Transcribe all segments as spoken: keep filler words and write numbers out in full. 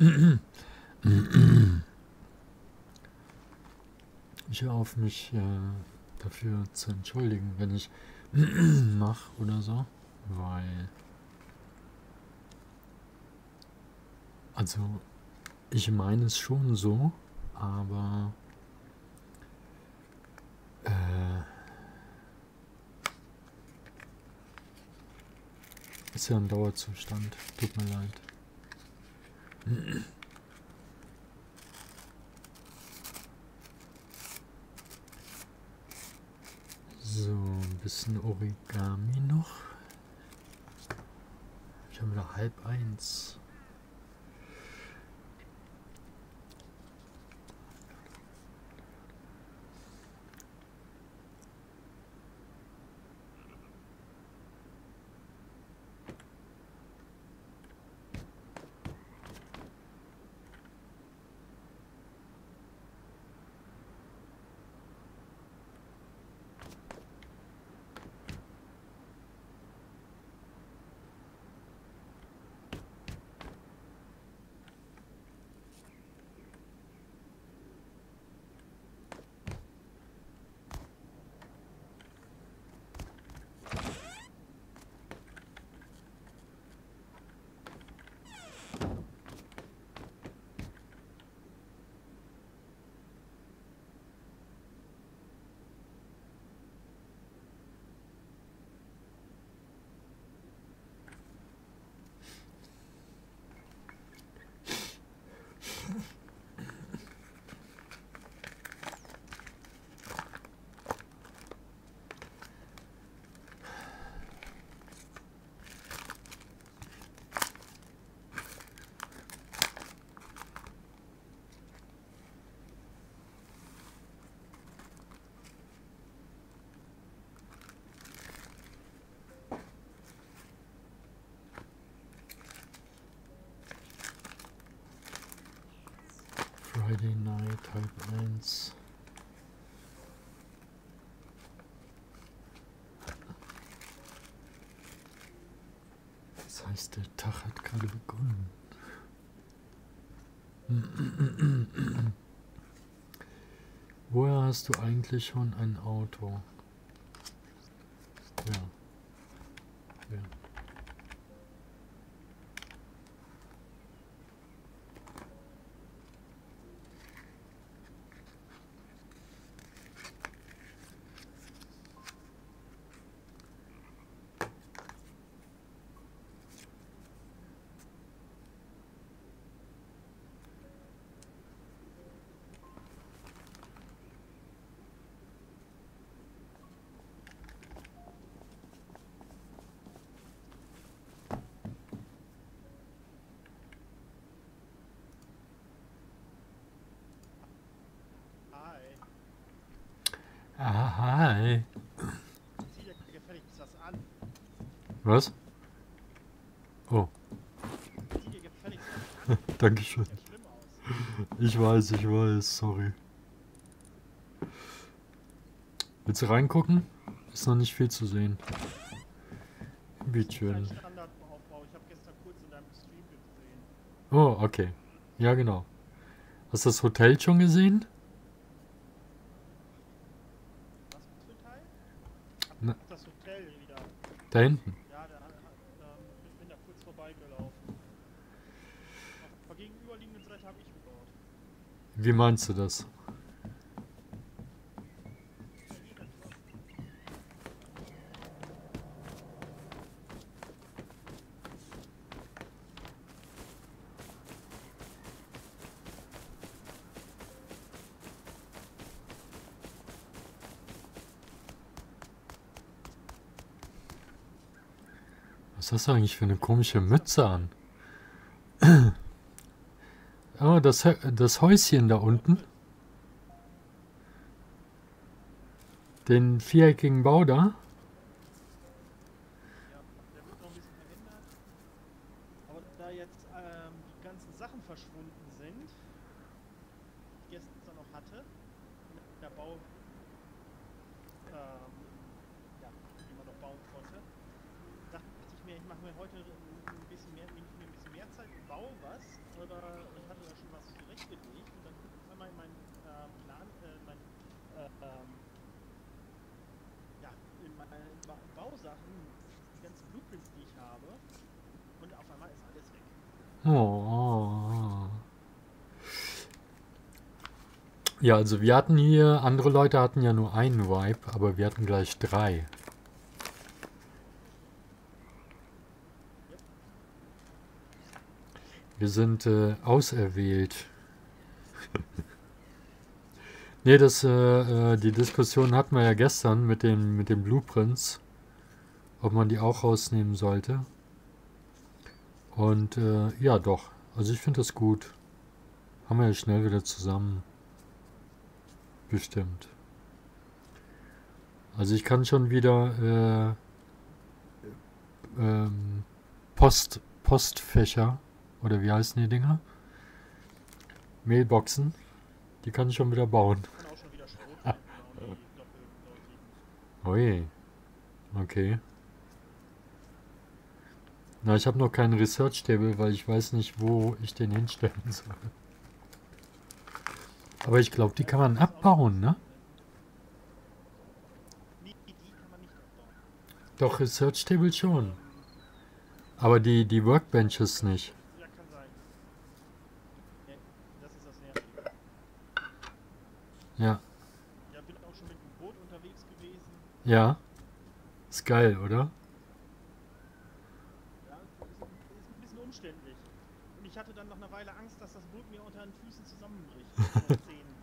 Ich höre auf, mich äh, dafür zu entschuldigen, wenn ich mache oder so, weil, also, ich meine es schon so, aber äh, ist ja ein Dauerzustand. Tut mir leid. So, ein bisschen Origami noch. Ich habe wieder halb eins. Friday Night, halb eins. Das heißt, der Tag hat gerade begonnen. Woher hast du eigentlich schon ein Auto? Ja. Ja. Ah, hi. Zieh dir gefälligst was an. Was? Oh, Zieh dir gefälligst was an. Dankeschön. Sieht ja schlimm aus. Ich weiß, ich weiß, sorry. Willst du reingucken? Ist noch nicht viel zu sehen. Wie Das ist ein schön. Standardaufbau. Ich habe gestern kurz in deinem Stream gesehen. Oh, okay. Ja, genau. Hast du das Hotel schon gesehen? Was für ein Teil? Ach, Na, ach, das Hotel wieder. da hinten. Ja, da ähm, ich bin da kurz vorbeigelaufen. Auf der gegenüberliegenden Seite habe ich gebaut. Wie meinst du das? Ist ja eh das was. Was hast du eigentlich für eine komische Mütze an? Oh, das, Hä- das Häuschen da unten. Den viereckigen Bau da. Ja, der wird noch ein bisschen verändert. Aber da jetzt ähm, die ganzen Sachen verschwunden sind, die ich gestern noch hatte, in der Bau, ähm, ja, die man noch bauen konnte, dachte ich mir, ich mache mir heute ein bisschen mehr, nehme ich mir ein bisschen mehr Zeit und baue was, oder ich hatte da schon was zurechtgelegt und dann gucke ich einmal in meinen äh, Plan, äh, mein, äh, ähm, ja, in meine ba Bausachen, die ganzen Blueprints, die ich habe, und auf einmal ist alles weg. Oh. Ja, also wir hatten hier, andere Leute hatten ja nur einen Vibe, aber wir hatten gleich drei. Yep. Wir sind äh, auserwählt. Nee, das, äh, äh, die Diskussion hatten wir ja gestern mit den, mit den Blueprints, ob man die auch rausnehmen sollte. Und äh, ja, doch. Also ich finde das gut. Haben wir ja schnell wieder zusammen. Bestimmt. Also ich kann schon wieder äh, ähm, Post, Postfächer, oder wie heißen die Dinger? Mailboxen. Die kann ich schon wieder bauen. Ich kann auch schon wieder Schrot werden, genau, die doppeldeutigen. Ui. Okay. Na, ich habe noch keinen Research Table, weil ich weiß nicht, wo ich den hinstellen soll. Aber ich glaube, die kann man abbauen, ne? Nee, die kann man nicht abbauen. Doch, Research Table schon. Ähm, Aber die, die Workbenches nicht. ja, kann sein. Nee, das ist das Nervige. Ja. Ja, bin auch schon mit dem Boot unterwegs gewesen. Ja. Ist geil, oder? Ja, ist, ist ein bisschen umständlich. Und ich hatte dann nach einer Weile Angst, dass das Boot mir unter den Füßen zusammenbricht. Unter den Zehen.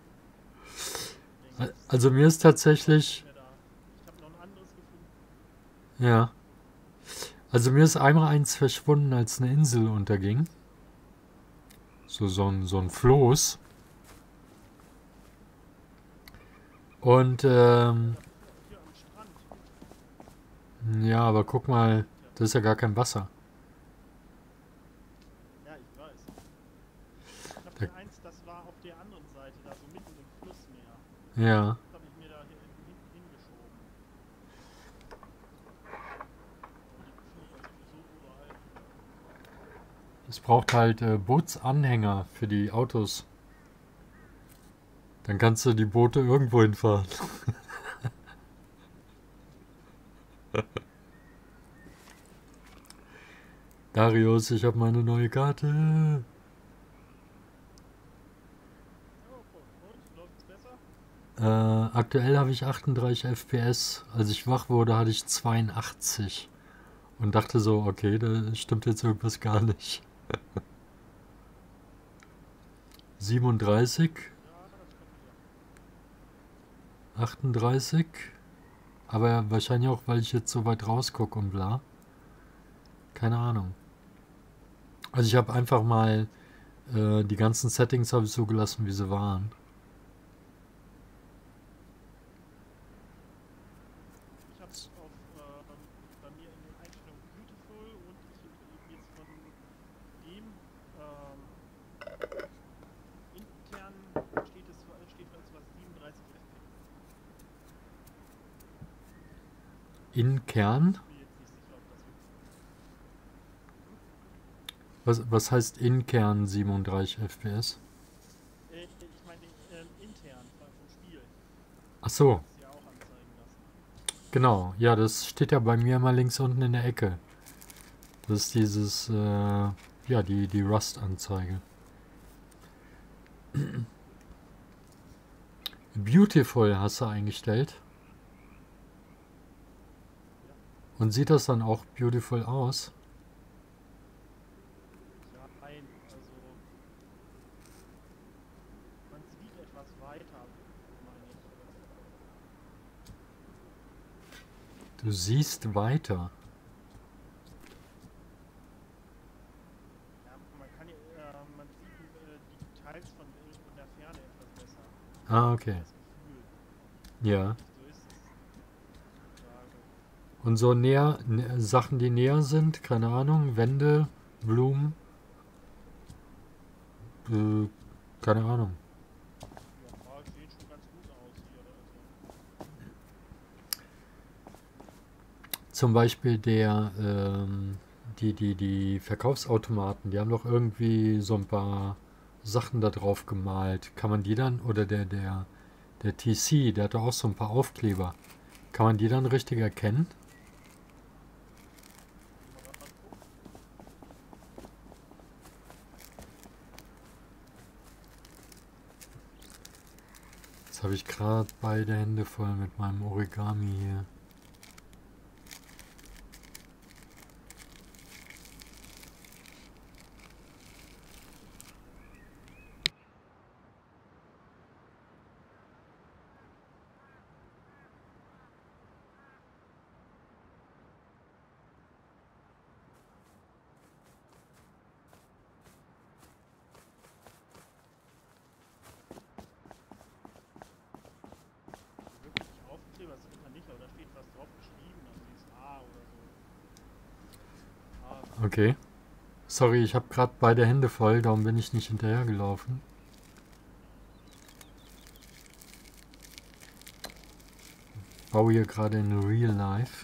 Al- Also mir ist tatsächlich... Nicht mehr da. Ich habe noch ein anderes gefunden. Ja. Also mir ist einmal eins verschwunden, als eine Insel unterging. So, so ein, so ein Floß. Und, ähm... Ja, hier am Strand. ja, aber guck mal, das ist ja gar kein Wasser. Ja, ich weiß. Ich habe Da- hier eins, das war auf der anderen Seite, da so mitten im Flussmeer. Ja. Das habe ich mir da hier hinten hingeschoben. Aber die findet man sowieso überall. Es braucht halt äh, Bootsanhänger für die Autos. Dann kannst du die Boote irgendwo hinfahren. Darius, ich habe meine neue Karte. Ja, und? Läuft's besser? Äh, aktuell habe ich achtunddreißig F P S. Als ich wach wurde, hatte ich zweiundachtzig. Und dachte so, okay, da stimmt jetzt irgendwas gar nicht. siebenunddreißig, Ja, das kommt wieder. achtunddreißig. Aber wahrscheinlich auch, weil ich jetzt so weit rausgucke und bla. Keine Ahnung. Also ich habe einfach mal äh, die ganzen Settings habe ich so gelassen, wie sie waren. Ich habe es auf ähm, bei mir in den Einstellungen Beautiful und ich jetzt von dem ähm, intern steht es steht als was siebenunddreißig F P S. In Kern? Ich bin mir jetzt nicht sicher, ob das wirklich. Was, was heißt in Kern siebenunddreißig F P S? Äh, ich meine ähm, intern vom Spiel. Ach so, Das ist ja auch anzeigen lassen. genau. Ja, das steht ja bei mir mal links unten in der Ecke. Das ist dieses, äh, ja, die, die Rust-Anzeige. Beautiful hast du eingestellt. Ja. Und sieht das dann auch beautiful aus? Ja, nein, also man sieht etwas weiter, meine ich. Du siehst weiter. Ja, man kann ja, äh, man sieht äh, die Details von, äh, von der Ferne etwas besser. Ah, okay. Das Gefühl. Ja. Nicht so ist es heutzutage. Und so näher, nä- Sachen, die näher sind, keine Ahnung, Wände, Blumen, äh, keine Ahnung. Ja, sehen schon ganz gut aus hier. Also. zum Beispiel der, ähm, die, die, die Verkaufsautomaten, die haben doch irgendwie so ein paar Sachen da drauf gemalt. Kann man die dann, oder der, der, der T C, der hat doch auch so ein paar Aufkleber. Kann man die dann richtig erkennen? Mal grad gucken. Jetzt habe ich gerade beide Hände voll mit meinem Origami hier. Wirklich Aufkleber sind da nicht, aber da steht was drauf geschrieben, also dieses A oder so. Ah, Okay. Sorry, ich habe gerade beide Hände voll, darum bin ich nicht hinterhergelaufen. Baue hier gerade in Real Life.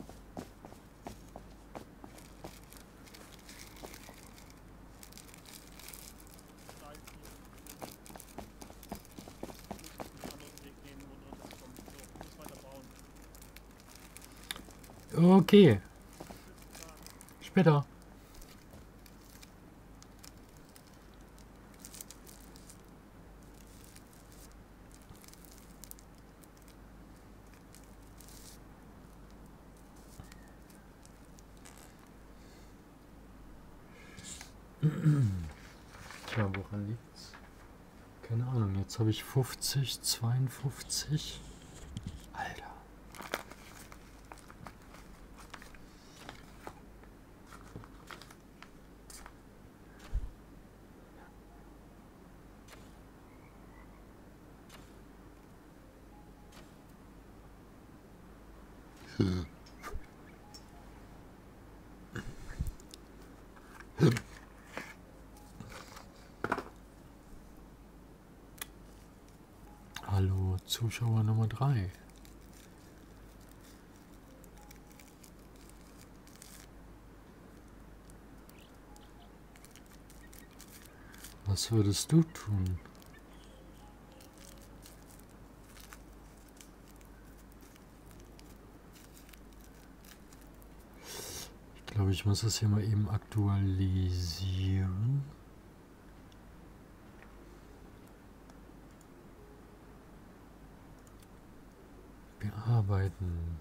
da jetzt hier irgendwie. Ich muss einen anderen Weg nehmen, wo drin das kommt. So, ich muss weiter bauen. Okay, Bis dann. später. Tja, woran liegt's? Keine Ahnung, jetzt habe ich fünfzig, zweiundfünfzig. Alter. Hallo, Zuschauer Nummer drei. Was würdest du tun? Ich glaube, ich muss das hier mal eben aktualisieren. Bearbeiten.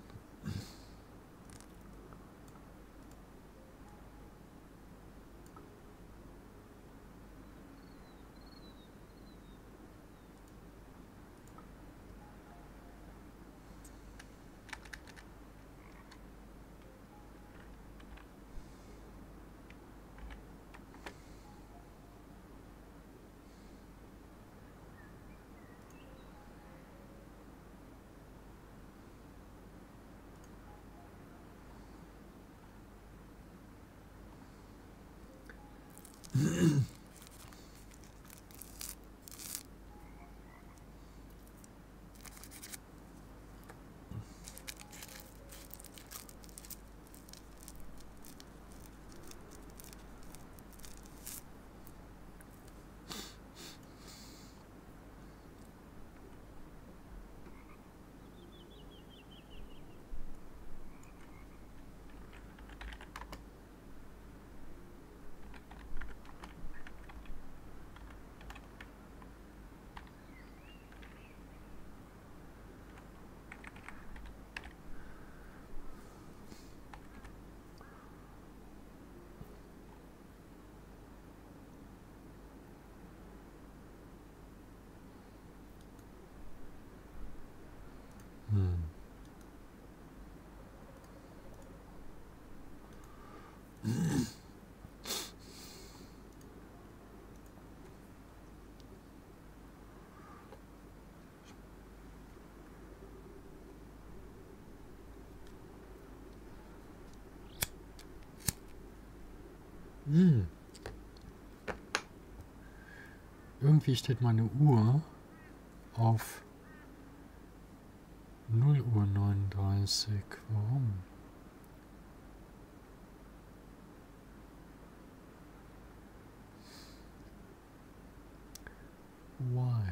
Hm. Hm. Irgendwie steht meine Uhr auf null Uhr neununddreißig. Warum? Why?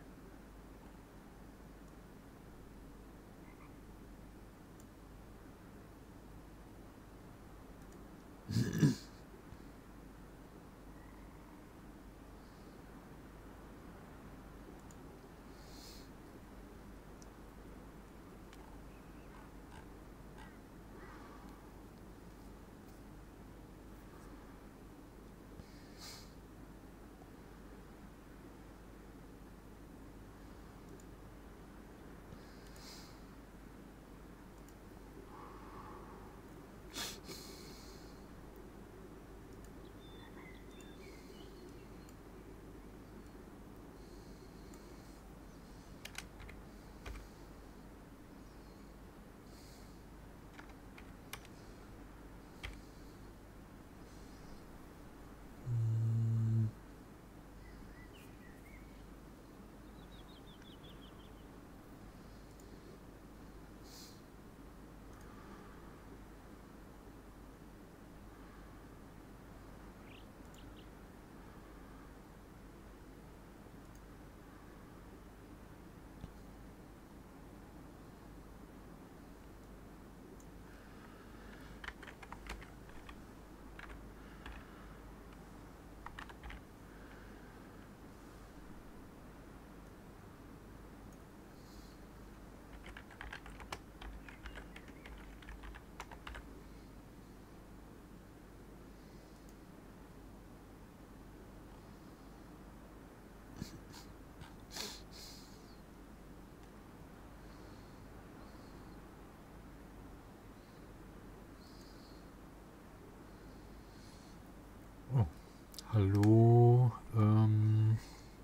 Oh, hallo. Ähm,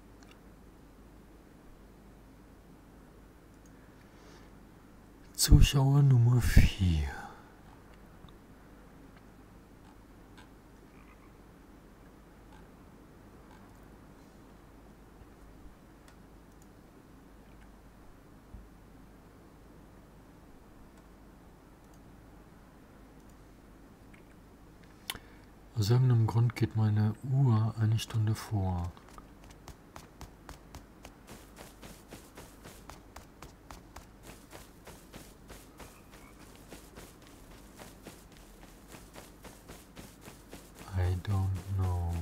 Zuschauer Nummer vier. Aus irgendeinem Grund geht meine Uhr eine Stunde vor. I don't know.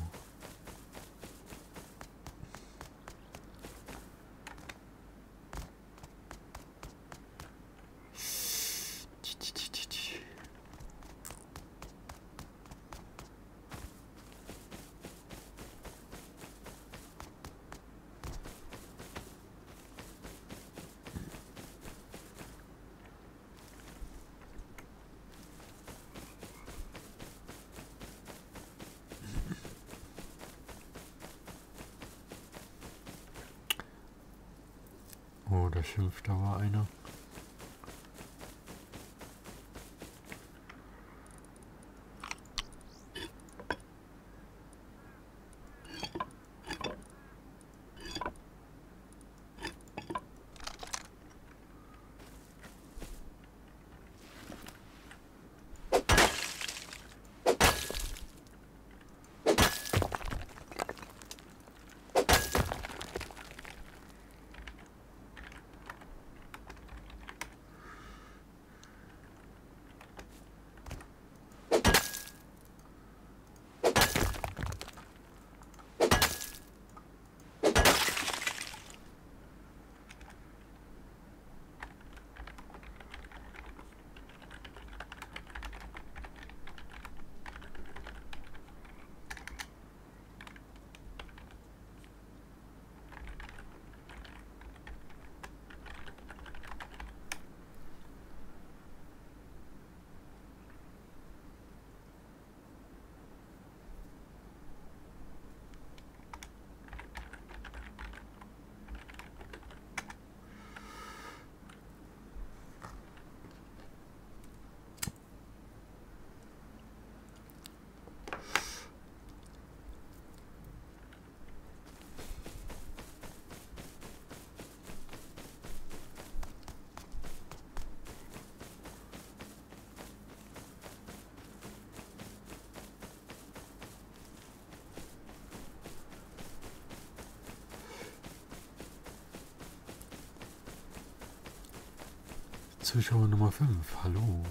Oh, da schimpft, da war einer. Zuschauer Nummer fünf, hallo.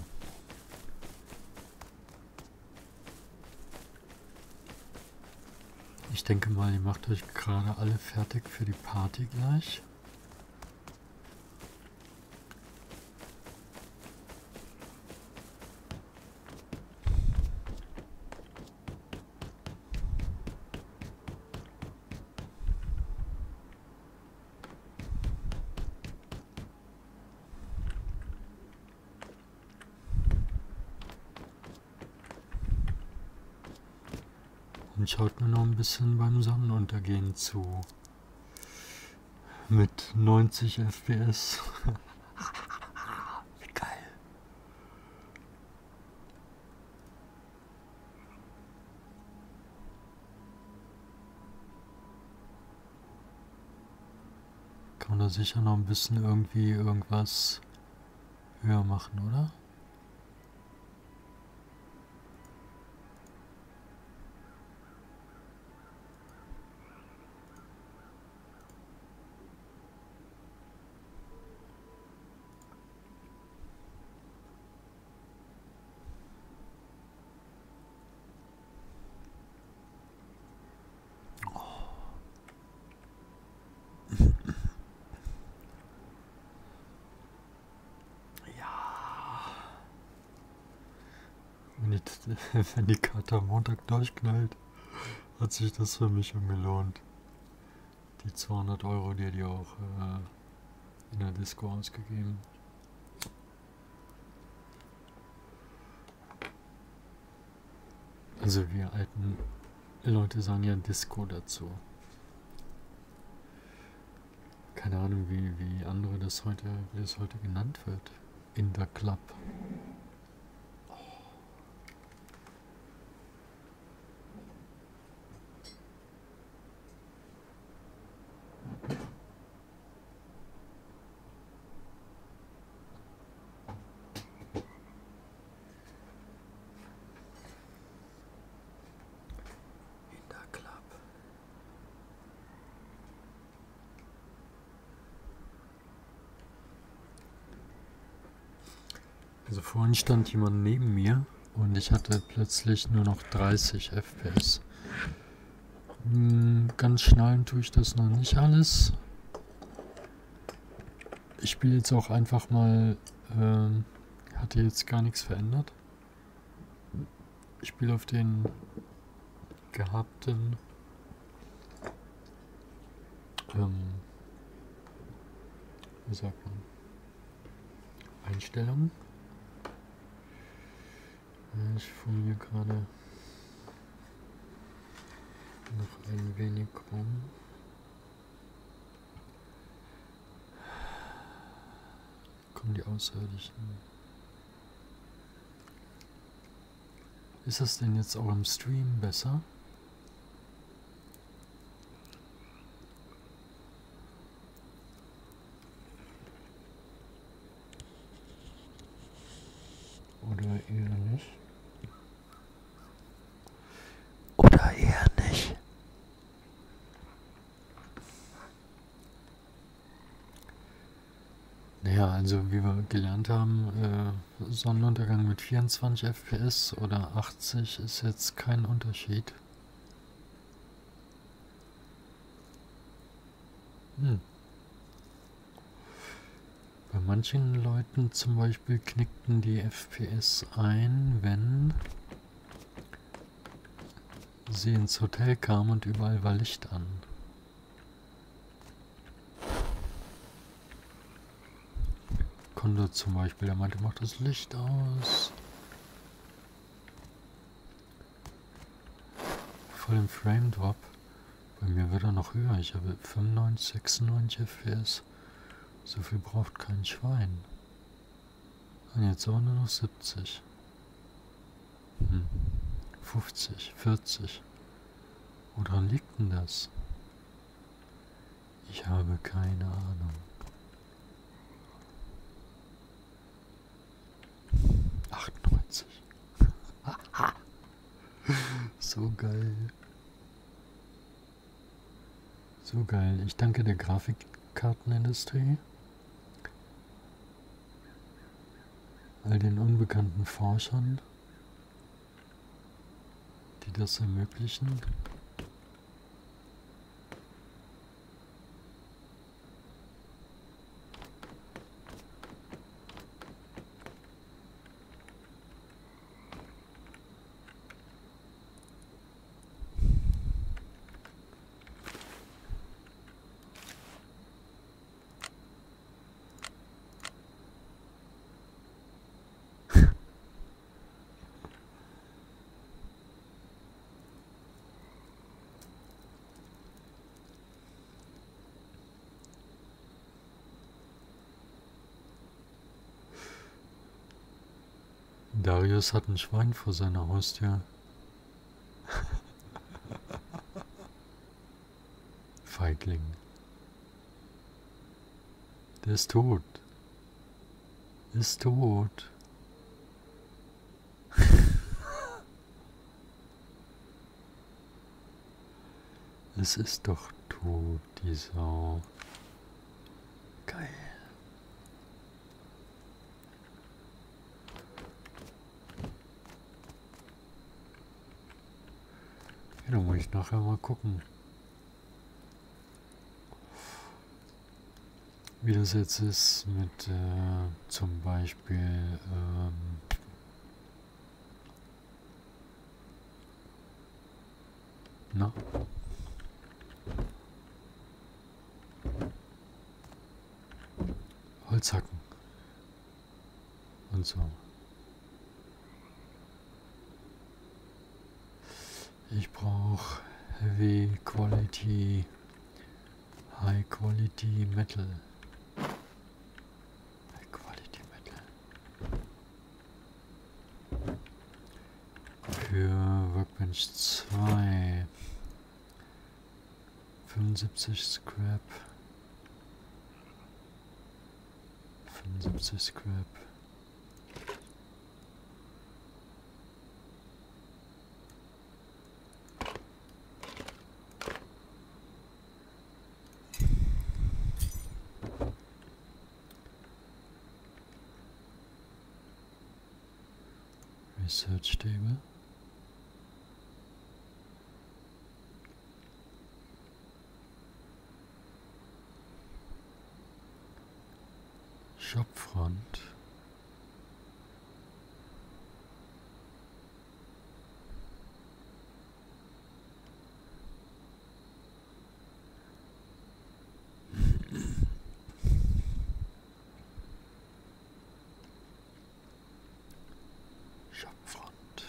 Ich denke mal, ihr macht euch gerade alle fertig für die Party gleich. Und schaut mir noch ein bisschen beim Sonnenuntergehen zu. Mit neunzig F P S. Wie geil. Kann man da sicher noch ein bisschen irgendwie irgendwas höher machen, oder? Wenn die Karte am Montag durchknallt, hat sich das für mich schon gelohnt. Die zweihundert Euro, die die auch äh, in der Disco ausgegeben. Also wir alten Leute sagen ja Disco dazu. Keine Ahnung, wie, wie andere das heute, wie es heute genannt wird. In der Club. Also vorhin stand jemand neben mir und ich hatte plötzlich nur noch dreißig F P S. Hm, ganz schnallen tue ich das noch nicht alles. Ich spiele jetzt auch einfach mal, ähm, hatte jetzt gar nichts verändert. Ich spiele auf den gehabten ähm, wie sagt man, Einstellungen. Ich formiere gerade noch ein wenig rum. Kommen die Außerirdischen. Ist das denn jetzt auch im Stream besser? Oder eher nicht? Oder eher nicht? Naja, also wie wir gelernt haben, äh, Sonnenuntergang mit vierundzwanzig F P S oder achtzig ist jetzt kein Unterschied. Hm. Bei manchen Leuten zum Beispiel knickten die F P S ein, wenn sie ins Hotel kamen und überall war Licht an. Kunde zum Beispiel, der meinte, macht das Licht aus. Voll im Frame Drop. Bei mir wird er noch höher. Ich habe fünfundneunzig, sechsundneunzig F P S. So viel braucht kein Schwein. Und jetzt aber nur noch siebzig. Hm. fünfzig, vierzig. Woran liegt denn das? Ich habe keine Ahnung. achtundneunzig. So geil. So geil. Ich danke der Grafikkartenindustrie. all den unbekannten Forschern, die das ermöglichen. Darius hat ein Schwein vor seiner Haustür. Feigling. Der ist tot. Ist tot. Es ist doch tot, die Sau. Geil. Ja, dann muss ich nachher mal gucken, wie das jetzt ist mit äh, zum Beispiel ähm, na? Holzhacken und so. Ich brauche Heavy Quality, High Quality Metal. High Quality Metal. Für Workbench zwei. fünfundsiebzig Scrap. fünfundsiebzig Scrap. Research Table. Shopfront. Shopfront.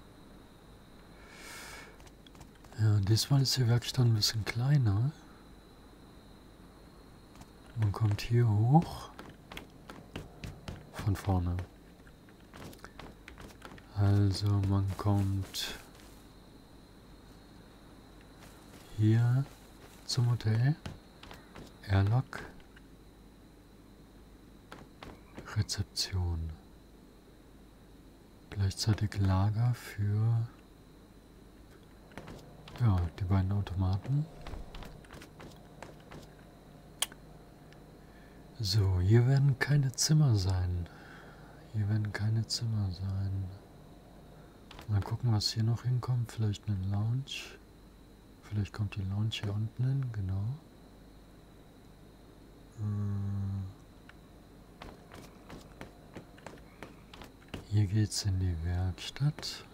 Ja, diesmal ist die Werkstatt ein bisschen kleiner. Man kommt hier hoch. Von vorne. Also man kommt hier zum Hotel, Airlock, Rezeption, gleichzeitig Lager für ja, die beiden Automaten. So, hier werden keine Zimmer sein. Hier werden keine Zimmer sein. Mal gucken, was hier noch hinkommt. Vielleicht eine Lounge. Vielleicht kommt die Lounge hier unten hin, genau. Hier geht's in die Werkstatt.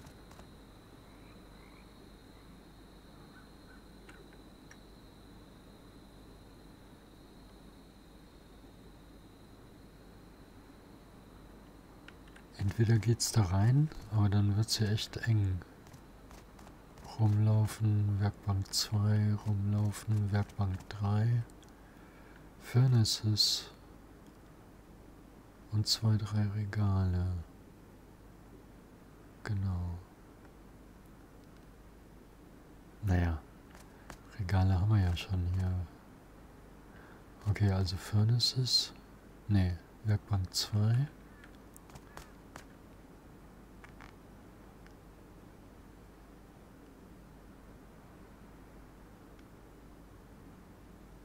Entweder geht's da rein, aber dann wird's hier echt eng. Rumlaufen, Werkbank zwei, rumlaufen, Werkbank drei. Furnaces. Und zwei, drei Regale. Genau. Naja, Regale haben wir ja schon hier. Okay, also Furnaces. Ne, Werkbank zwei.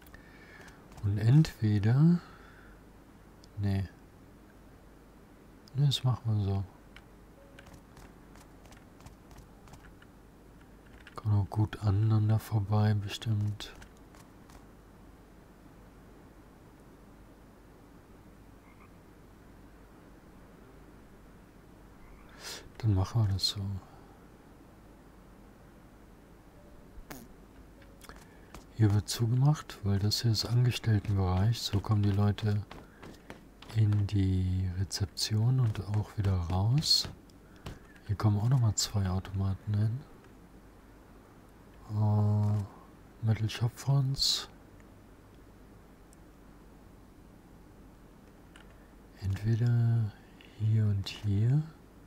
Und entweder... Ne. Ne, das machen wir so. Kommen auch gut aneinander vorbei, bestimmt. Dann machen wir das so. Hier wird zugemacht, weil das hier ist Angestelltenbereich. So kommen die Leute in die Rezeption und auch wieder raus. Hier kommen auch nochmal zwei Automaten hin. Uh, Metal Shop Fronts. Entweder hier und hier.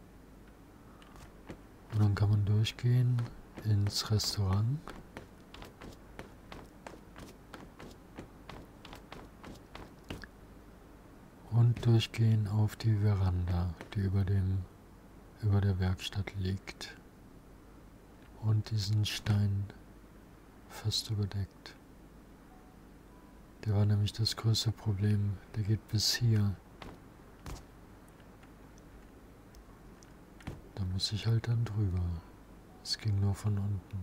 Und dann kann man durchgehen ins Restaurant. Und durchgehen auf die Veranda, die über dem über der Werkstatt liegt. Und diesen Stein fast überdeckt. Der war nämlich das größte Problem. Der geht bis hier. Da muss ich halt dann drüber. Es ging nur von unten.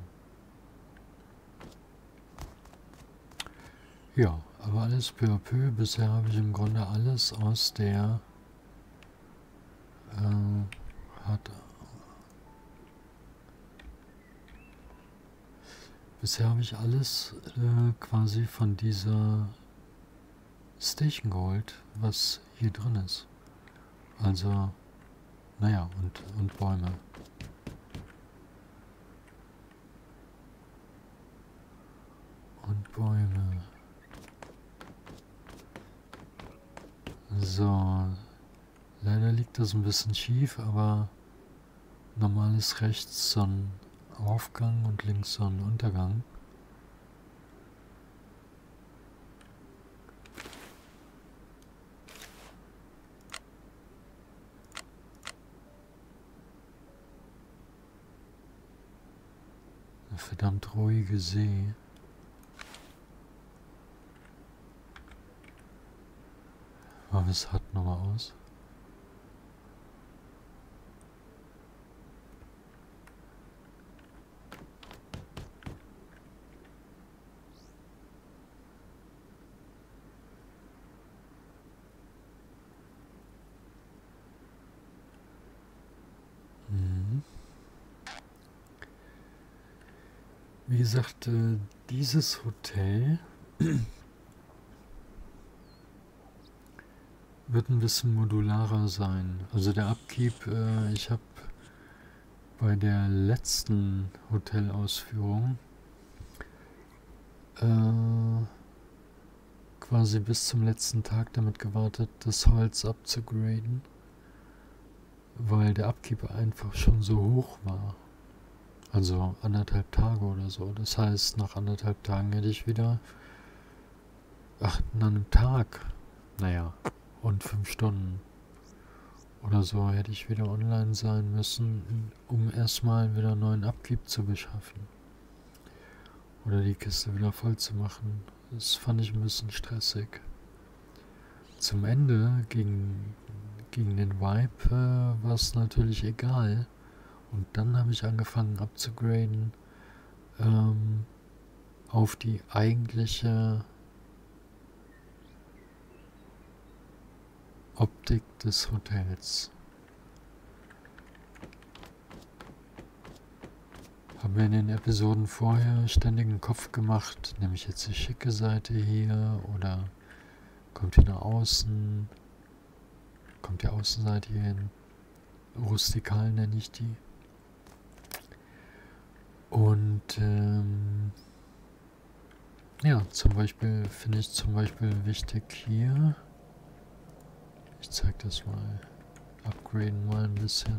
Ja, aber alles peu à peu. Bisher habe ich im Grunde alles aus der äh, hat Bisher habe ich alles äh, quasi von dieser Station geholt, was hier drin ist. Also, naja, und, und Bäume. Und Bäume. So, leider liegt das ein bisschen schief, aber normal ist rechts so ein Aufgang und links so ein Untergang. Eine verdammt ruhige See. Aber es hat nochmal aus. Wie gesagt, äh, dieses Hotel wird ein bisschen modularer sein. Also der Upkeep, äh, ich habe bei der letzten Hotelausführung äh, quasi bis zum letzten Tag damit gewartet, das Holz abzugraden, weil der Upkeep einfach schon so hoch war. Also anderthalb Tage oder so. Das heißt, nach anderthalb Tagen hätte ich wieder, ach, nach einem Tag, naja, und fünf Stunden oder so hätte ich wieder online sein müssen, um erstmal wieder einen neuen Upkeep zu beschaffen. Oder die Kiste wieder voll zu machen. Das fand ich ein bisschen stressig. Zum Ende, gegen, gegen den Vibe, äh, war es natürlich egal. Und dann habe ich angefangen abzugraden ähm, auf die eigentliche Optik des Hotels. Habe mir in den Episoden vorher ständig einen Kopf gemacht, nehme ich jetzt die schicke Seite hier oder kommt hier nach außen, kommt die Außenseite hier hin, rustikal nenne ich die. Und ähm, ja, zum Beispiel finde ich zum Beispiel wichtig hier, ich zeige das mal, upgraden mal ein bisschen.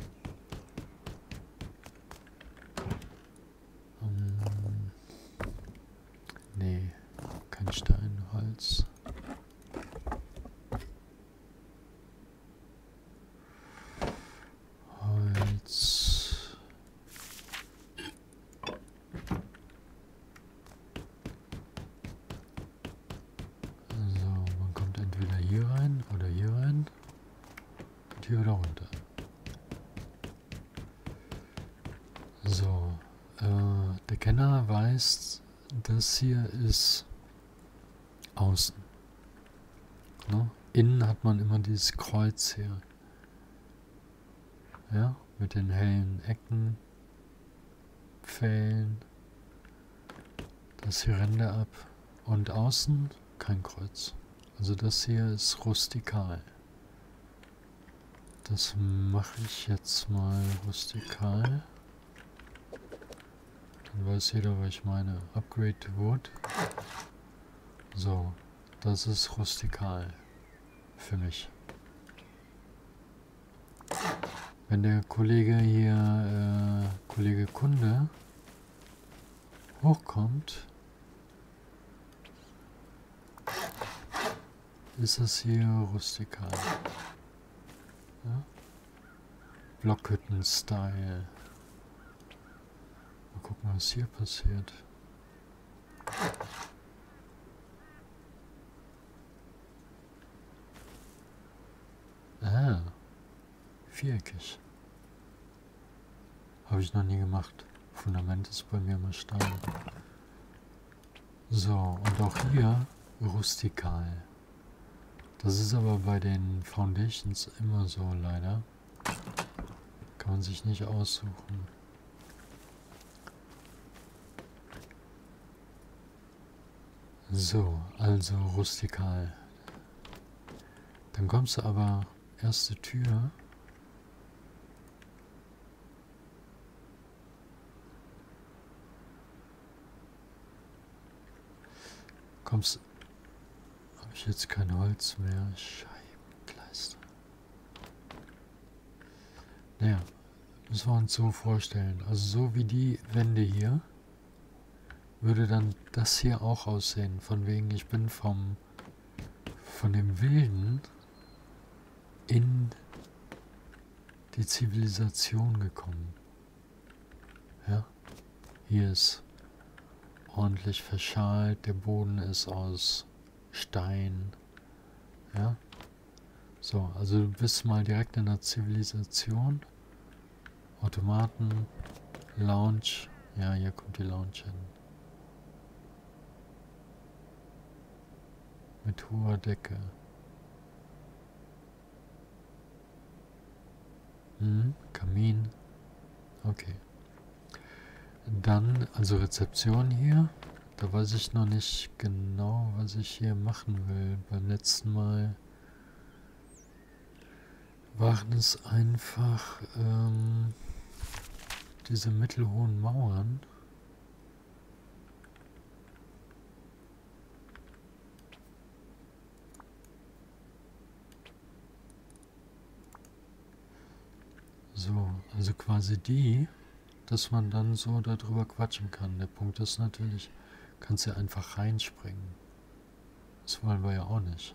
Um, nee, kein Stein, Holz. Holz. hier wieder runter. So, äh, der Kenner weiß, das hier ist außen. Ne? Innen hat man immer dieses Kreuz hier. Ja, mit den hellen Ecken, Pfählen. Das hier Ränder ab. Und außen kein Kreuz. Also das hier ist rustikal. Das mache ich jetzt mal rustikal. Dann weiß jeder, was ich meine. Upgrade to Wood. So, das ist rustikal. Für mich. Wenn der Kollege hier, äh, Kollege Kunde, hochkommt, ist das hier rustikal. Ja? Blockhütten-Style. Mal gucken, was hier passiert. Ah, viereckig. Habe ich noch nie gemacht. Fundament ist bei mir mal Stein. So, und auch hier rustikal. Das ist aber bei den Foundations immer so, leider. Kann man sich nicht aussuchen. So, also rustikal. Dann kommst du aber, erste Tür. Kommst, habe ich jetzt kein Holz mehr? Scheibenkleister. Naja, müssen wir uns so vorstellen. Also so wie die Wände hier, würde dann das hier auch aussehen. Von wegen, ich bin vom von dem Wilden in die Zivilisation gekommen. Ja, hier ist ordentlich verschalt, der Boden ist aus Stein. Ja, so, also du bist mal direkt in der Zivilisation. Automaten, Lounge, ja, hier kommt die Lounge hin. Mit hoher Decke. Hm, Kamin. Okay. Dann, also Rezeption hier. Da weiß ich noch nicht genau, was ich hier machen will. Beim letzten Mal waren es einfach ähm, diese mittelhohen Mauern. So, also quasi die, dass man dann so darüber quatschen kann. Der Punkt ist natürlich, kannst du einfach reinspringen. Das wollen wir ja auch nicht.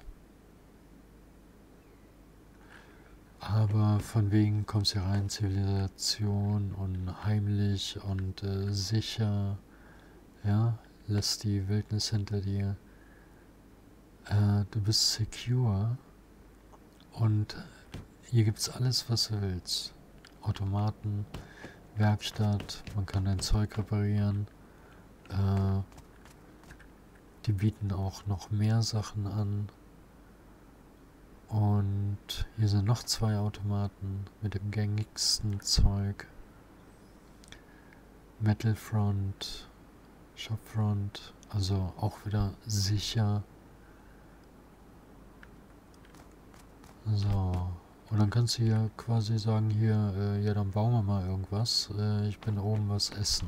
Aber von wegen kommst du rein, Zivilisation und heimlich und äh, sicher, ja, lässt die Wildnis hinter dir. Äh, du bist secure und hier gibt es alles, was du willst. Automaten, Werkstatt, man kann dein Zeug reparieren. Äh, die bieten auch noch mehr Sachen an. Und hier sind noch zwei Automaten mit dem gängigsten Zeug. Metalfront, Shopfront, also auch wieder sicher. So, und dann kannst du hier quasi sagen, hier, äh, ja, dann bauen wir mal irgendwas. Äh, ich bin oben was essen.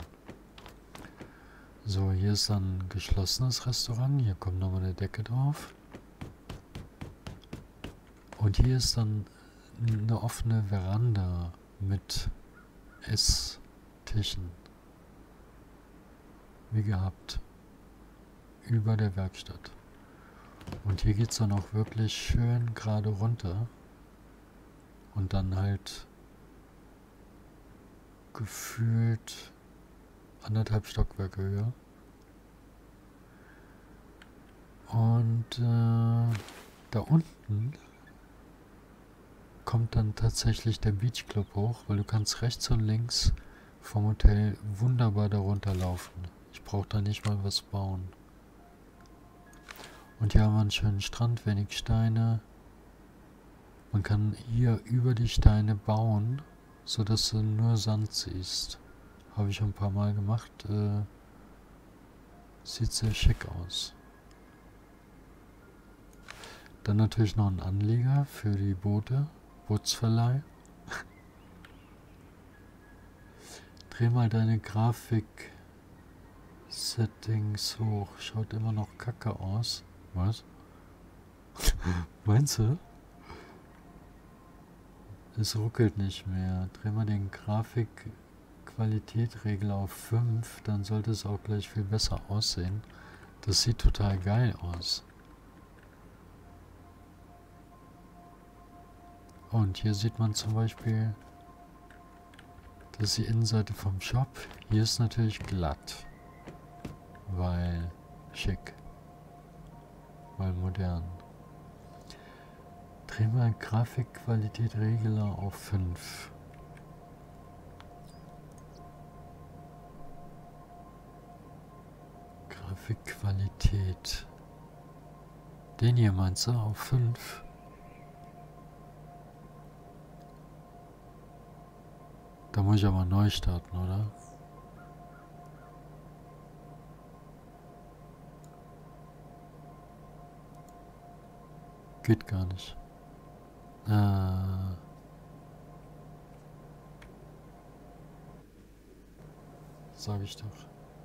So, hier ist dann ein geschlossenes Restaurant. Hier kommt nochmal eine Decke drauf. Und hier ist dann eine offene Veranda mit Esstischen. Wie gehabt. Über der Werkstatt. Und hier geht es dann auch wirklich schön gerade runter. Und dann halt gefühlt anderthalb Stockwerke höher. Und äh, da unten kommt dann tatsächlich der Beach Club hoch, weil du kannst rechts und links vom Hotel wunderbar darunter laufen. Ich brauche da nicht mal was bauen. Und hier haben wir einen schönen Strand, wenig Steine. Man kann hier über die Steine bauen, sodass du nur Sand siehst. Habe ich schon ein paar Mal gemacht. Äh, sieht sehr schick aus. Dann natürlich noch ein Anleger für die Boote. Bootsverleih. Dreh mal deine Grafik-Settings hoch. Schaut immer noch kacke aus. Was? Meinst du? Es ruckelt nicht mehr. Dreh mal den Grafik-Qualität-Regler auf fünf, dann sollte es auch gleich viel besser aussehen. Das sieht total geil aus. Und hier sieht man zum Beispiel, das ist die Innenseite vom Shop. Hier ist natürlich glatt, weil schick, weil modern. Dreh mal Grafikqualität Regler auf fünf. Grafikqualität. Den hier meinst du auf fünf? Da muss ich aber neu starten, oder? Geht gar nicht. Äh. Sag ich doch.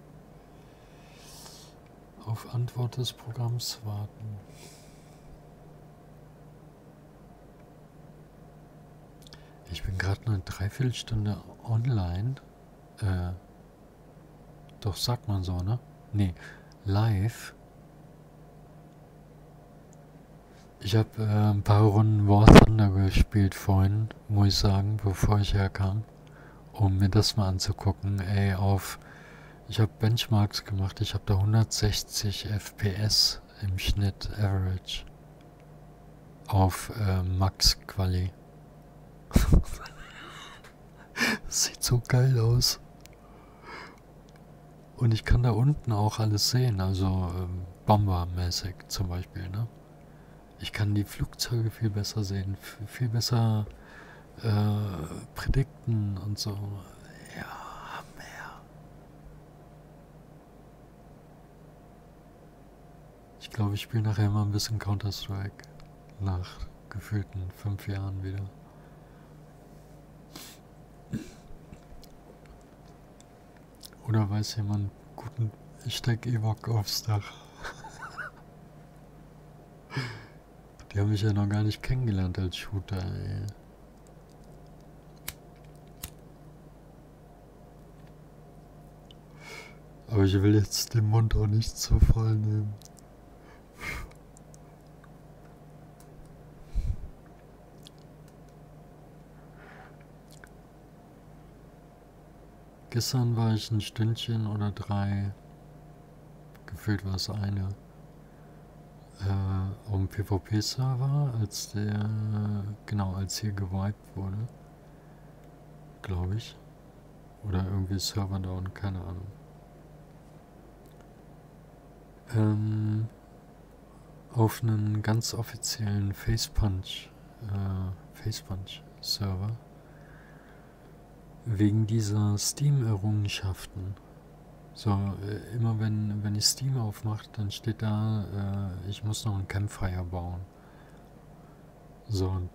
Auf Antwort des Programms warten. Ich bin gerade eine Dreiviertelstunde online. Äh, doch sagt man so, ne? Nee, live. Ich habe äh, ein paar Runden War Thunder gespielt vorhin, muss ich sagen, bevor ich herkam, um mir das mal anzugucken. Ey, auf, ich habe Benchmarks gemacht, ich habe da hundertsechzig F P S im Schnitt, Average, auf äh, Max Quali. Sieht so geil aus. Und ich kann da unten auch alles sehen, also ähm, Bombermäßig zum Beispiel, ne? Ich kann die Flugzeuge viel besser sehen, viel besser äh, predikten und so. Ja, mehr. Ich glaube, ich spiele nachher mal ein bisschen Counter-Strike. Nach gefühlten fünf Jahren wieder. Oder weiß jemand, guten, ich steck Ewok aufs Dach. Die haben mich ja noch gar nicht kennengelernt als Shooter, ey. Aber ich will jetzt den Mund auch nicht zu voll nehmen. Gestern war ich ein Stündchen oder drei, gefühlt war es eine, äh, um PvP-Server, als der, genau, als hier gewiped wurde, glaube ich. Oder irgendwie Server down, keine Ahnung. Ähm, auf einen ganz offiziellen Facepunch, äh, Facepunch-Server. Wegen dieser Steam-Errungenschaften. So, äh, immer wenn, wenn ich Steam aufmache, dann steht da, äh, ich muss noch ein Campfire bauen. So, und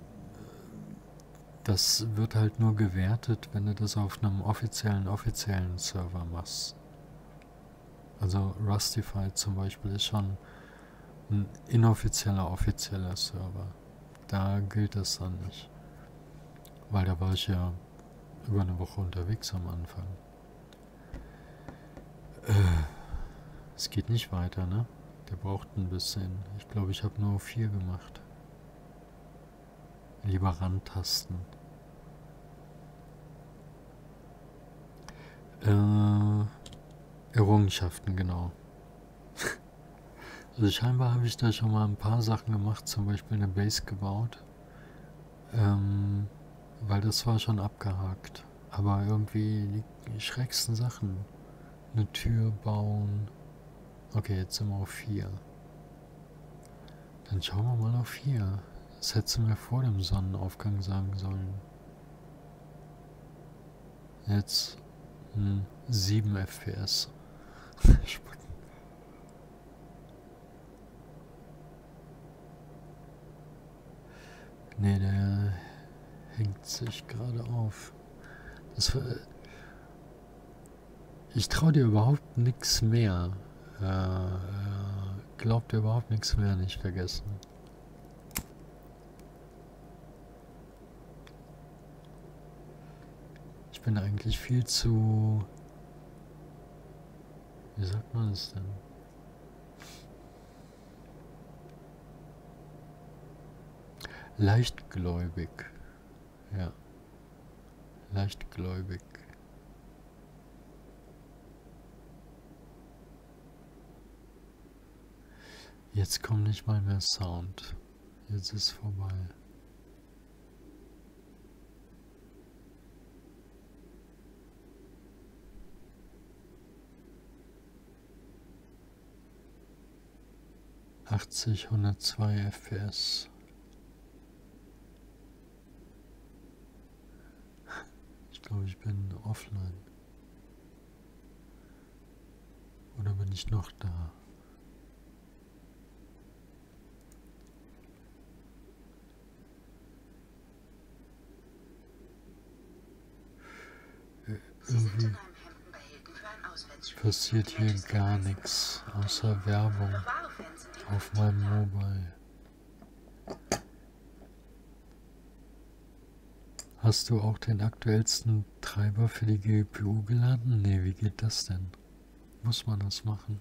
das wird halt nur gewertet, wenn du das auf einem offiziellen, offiziellen Server machst. Also Rustify zum Beispiel ist schon ein inoffizieller, offizieller Server. Da gilt das dann nicht. Weil da war ich ja über eine Woche unterwegs am Anfang. Äh, es geht nicht weiter, ne? Der braucht ein bisschen. Ich glaube, ich habe nur vier gemacht. Lieber rantasten. Äh, Errungenschaften, genau. Also scheinbar habe ich da schon mal ein paar Sachen gemacht, zum Beispiel eine Base gebaut. Ähm, weil das war schon abgehakt. Aber irgendwie die, die schrägsten Sachen. Eine Tür bauen. Okay, jetzt sind wir auf vier. Dann schauen wir mal auf vier. Das hättest du mir vor dem Sonnenaufgang sagen sollen. Jetzt hm, sieben F P S. Ne, der hängt sich gerade auf. Das war, ich traue dir überhaupt nichts mehr. Äh, äh, glaub dir überhaupt nichts mehr, nicht vergessen. Ich bin eigentlich viel zu... Wie sagt man das denn? Leichtgläubig. Ja. Leichtgläubig. Jetzt kommt nicht mal mehr Sound. Jetzt ist vorbei. achtzig, hundertzwei F P S. Ich glaube, ich bin offline. Oder bin ich noch da? Irgendwie passiert hier gar nichts, außer Werbung auf meinem Mobile. Hast du auch den aktuellsten Treiber für die G P U geladen? Nee, wie geht das denn? Muss man das machen?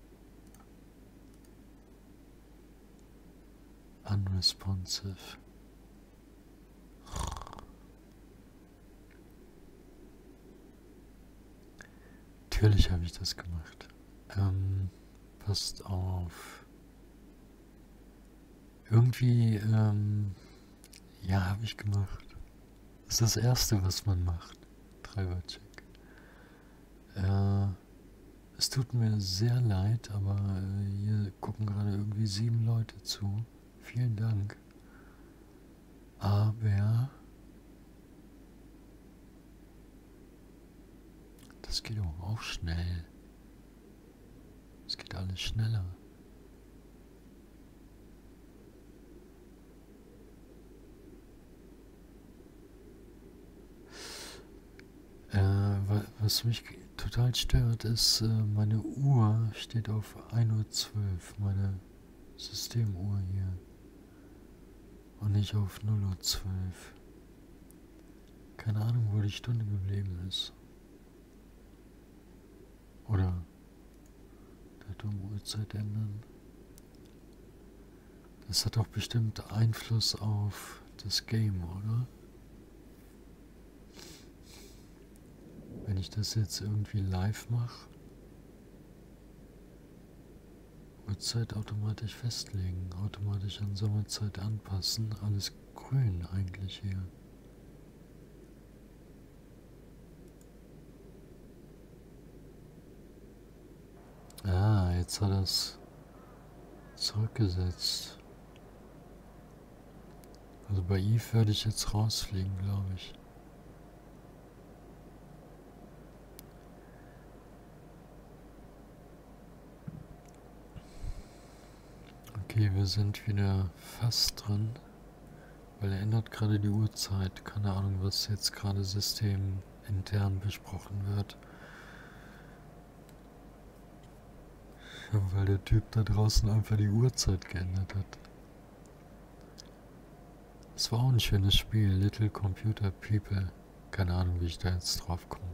Unresponsive. Natürlich habe ich das gemacht. Ähm, passt auf. Irgendwie, ähm, ja, habe ich gemacht. Das ist das Erste, was man macht. Treibercheck. Äh, es tut mir sehr leid, aber äh, hier gucken gerade irgendwie sieben Leute zu. Vielen Dank. Aber das geht auch, auch schnell. Es geht alles schneller. Äh, was mich total stört, ist, äh, meine Uhr steht auf ein Uhr zwölf, meine Systemuhr hier. Und nicht auf null Uhr zwölf. Keine Ahnung, wo die Stunde geblieben ist. Oder Datum, Uhrzeit ändern. Das hat doch bestimmt Einfluss auf das Game, oder? Wenn ich das jetzt irgendwie live mache, Uhrzeit automatisch festlegen, automatisch an Sommerzeit anpassen, alles grün eigentlich hier. Ah, jetzt hat er es zurückgesetzt. Also bei Eve werde ich jetzt rausfliegen, glaube ich. Okay, wir sind wieder fast drin, weil er ändert gerade die Uhrzeit. Keine Ahnung, was jetzt gerade systemintern besprochen wird. Ja, weil der Typ da draußen einfach die Uhrzeit geändert hat. Es war auch ein schönes Spiel, Little Computer People. Keine Ahnung, wie ich da jetzt drauf komme.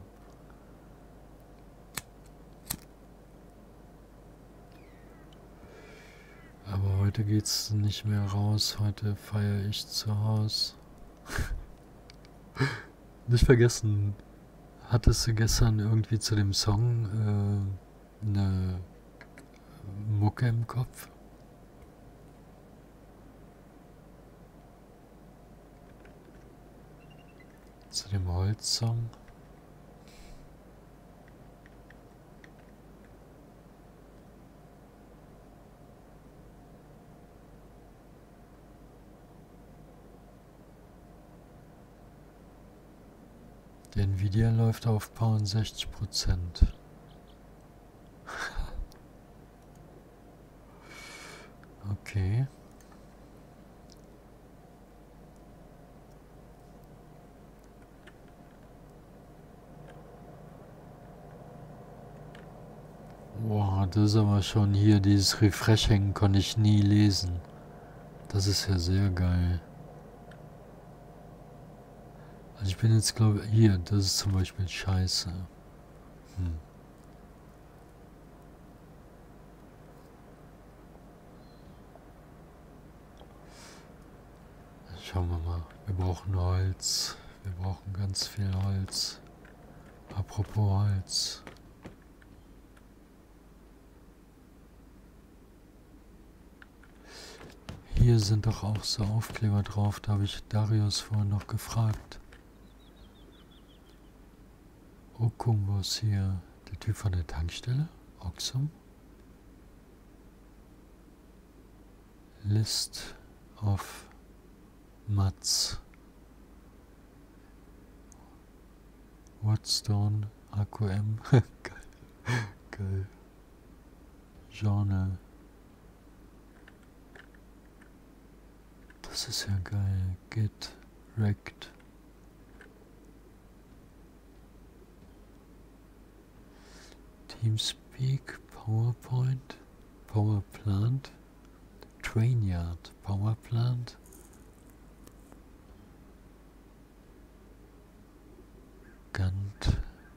Aber heute geht's nicht mehr raus. Heute feiere ich zu Hause. Nicht vergessen, hattest du gestern irgendwie zu dem Song äh, eine Mucke im Kopf? Zu dem Holzsong. Der Nvidia läuft auf sechzig Prozent. Okay. Boah, das ist aber schon hier, dieses Refreshing konnte ich nie lesen. Das ist ja sehr geil. Also ich bin jetzt glaube ich, hier, das ist zum Beispiel scheiße. Hm. Schauen wir mal. Wir brauchen Holz. Wir brauchen ganz viel Holz. Apropos Holz. Hier sind doch auch so Aufkleber drauf. Da habe ich Darius vorhin noch gefragt. Okumbos hier. Der Typ von der Tankstelle? Oxum? List of Mats. Whatstone, A Q M. Geil. Geil. Genre. Das ist ja geil. Git, Rect. Teamspeak, PowerPoint, Powerplant, Trainyard, Powerplant. Gantt.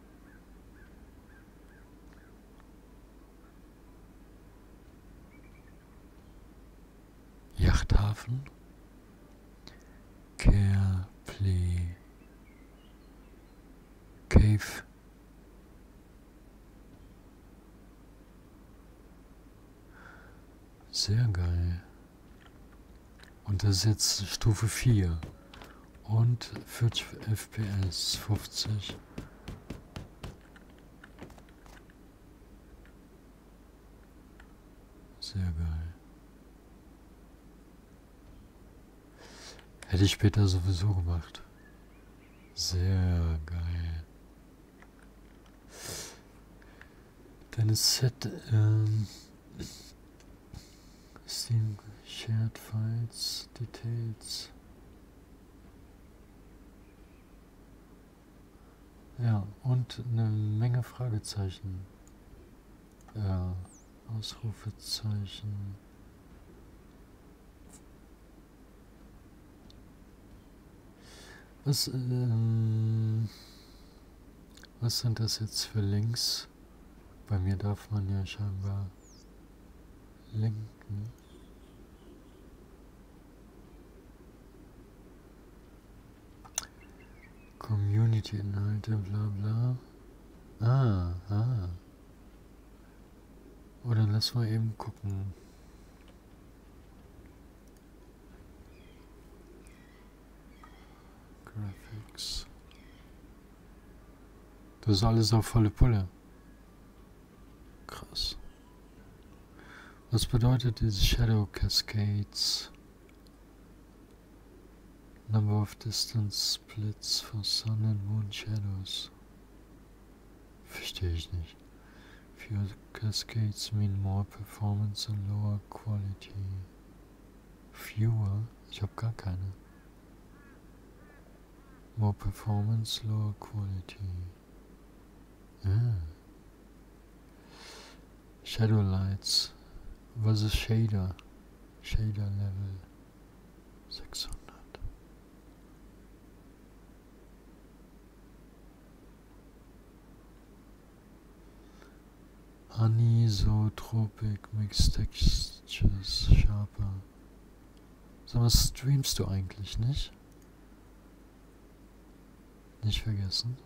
Yachthafen. Care, Play. Cave. Sehr geil. Und das ist jetzt Stufe vier. Und vierzig F P S, fünfzig. Sehr geil. Hätte ich später sowieso gemacht. Sehr geil. Deine Set, ähm, Steam Shared Files, Details. Ja, und eine Menge Fragezeichen. Ja, Ausrufezeichen. Was, ähm, was sind das jetzt für Links? Bei mir darf man ja scheinbar linken. Community-Inhalte, bla bla. Ah, ah. Oder lass mal eben gucken. Graphics. Das ist alles auf volle Pulle. Krass. Was bedeutet diese Shadow Cascades? Number of distance splits for sun and moon shadows. Verstehe ich nicht. Fewer cascades mean more performance and lower quality. Fewer? Ich habe gar keine. More performance, lower quality. Ah. Shadow lights. Was ist Shader? Shader Level sechshundert. Anisotropic Mixed Textures Sharper. Sag mal, streamst du eigentlich nicht? Nicht vergessen.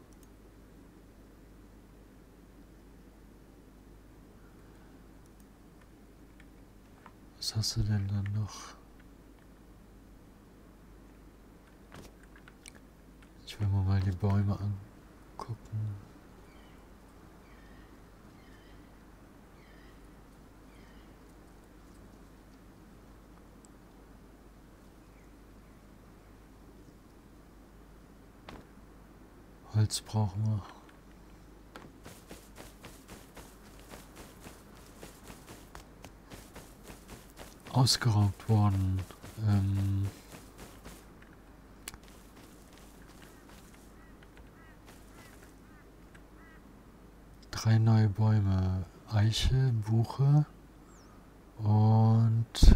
Was hast du denn dann noch? Ich Ich will mir mal die Bäume angucken. Holz brauchen wir. Ausgeraubt worden. Ähm drei neue Bäume. Eiche, Buche und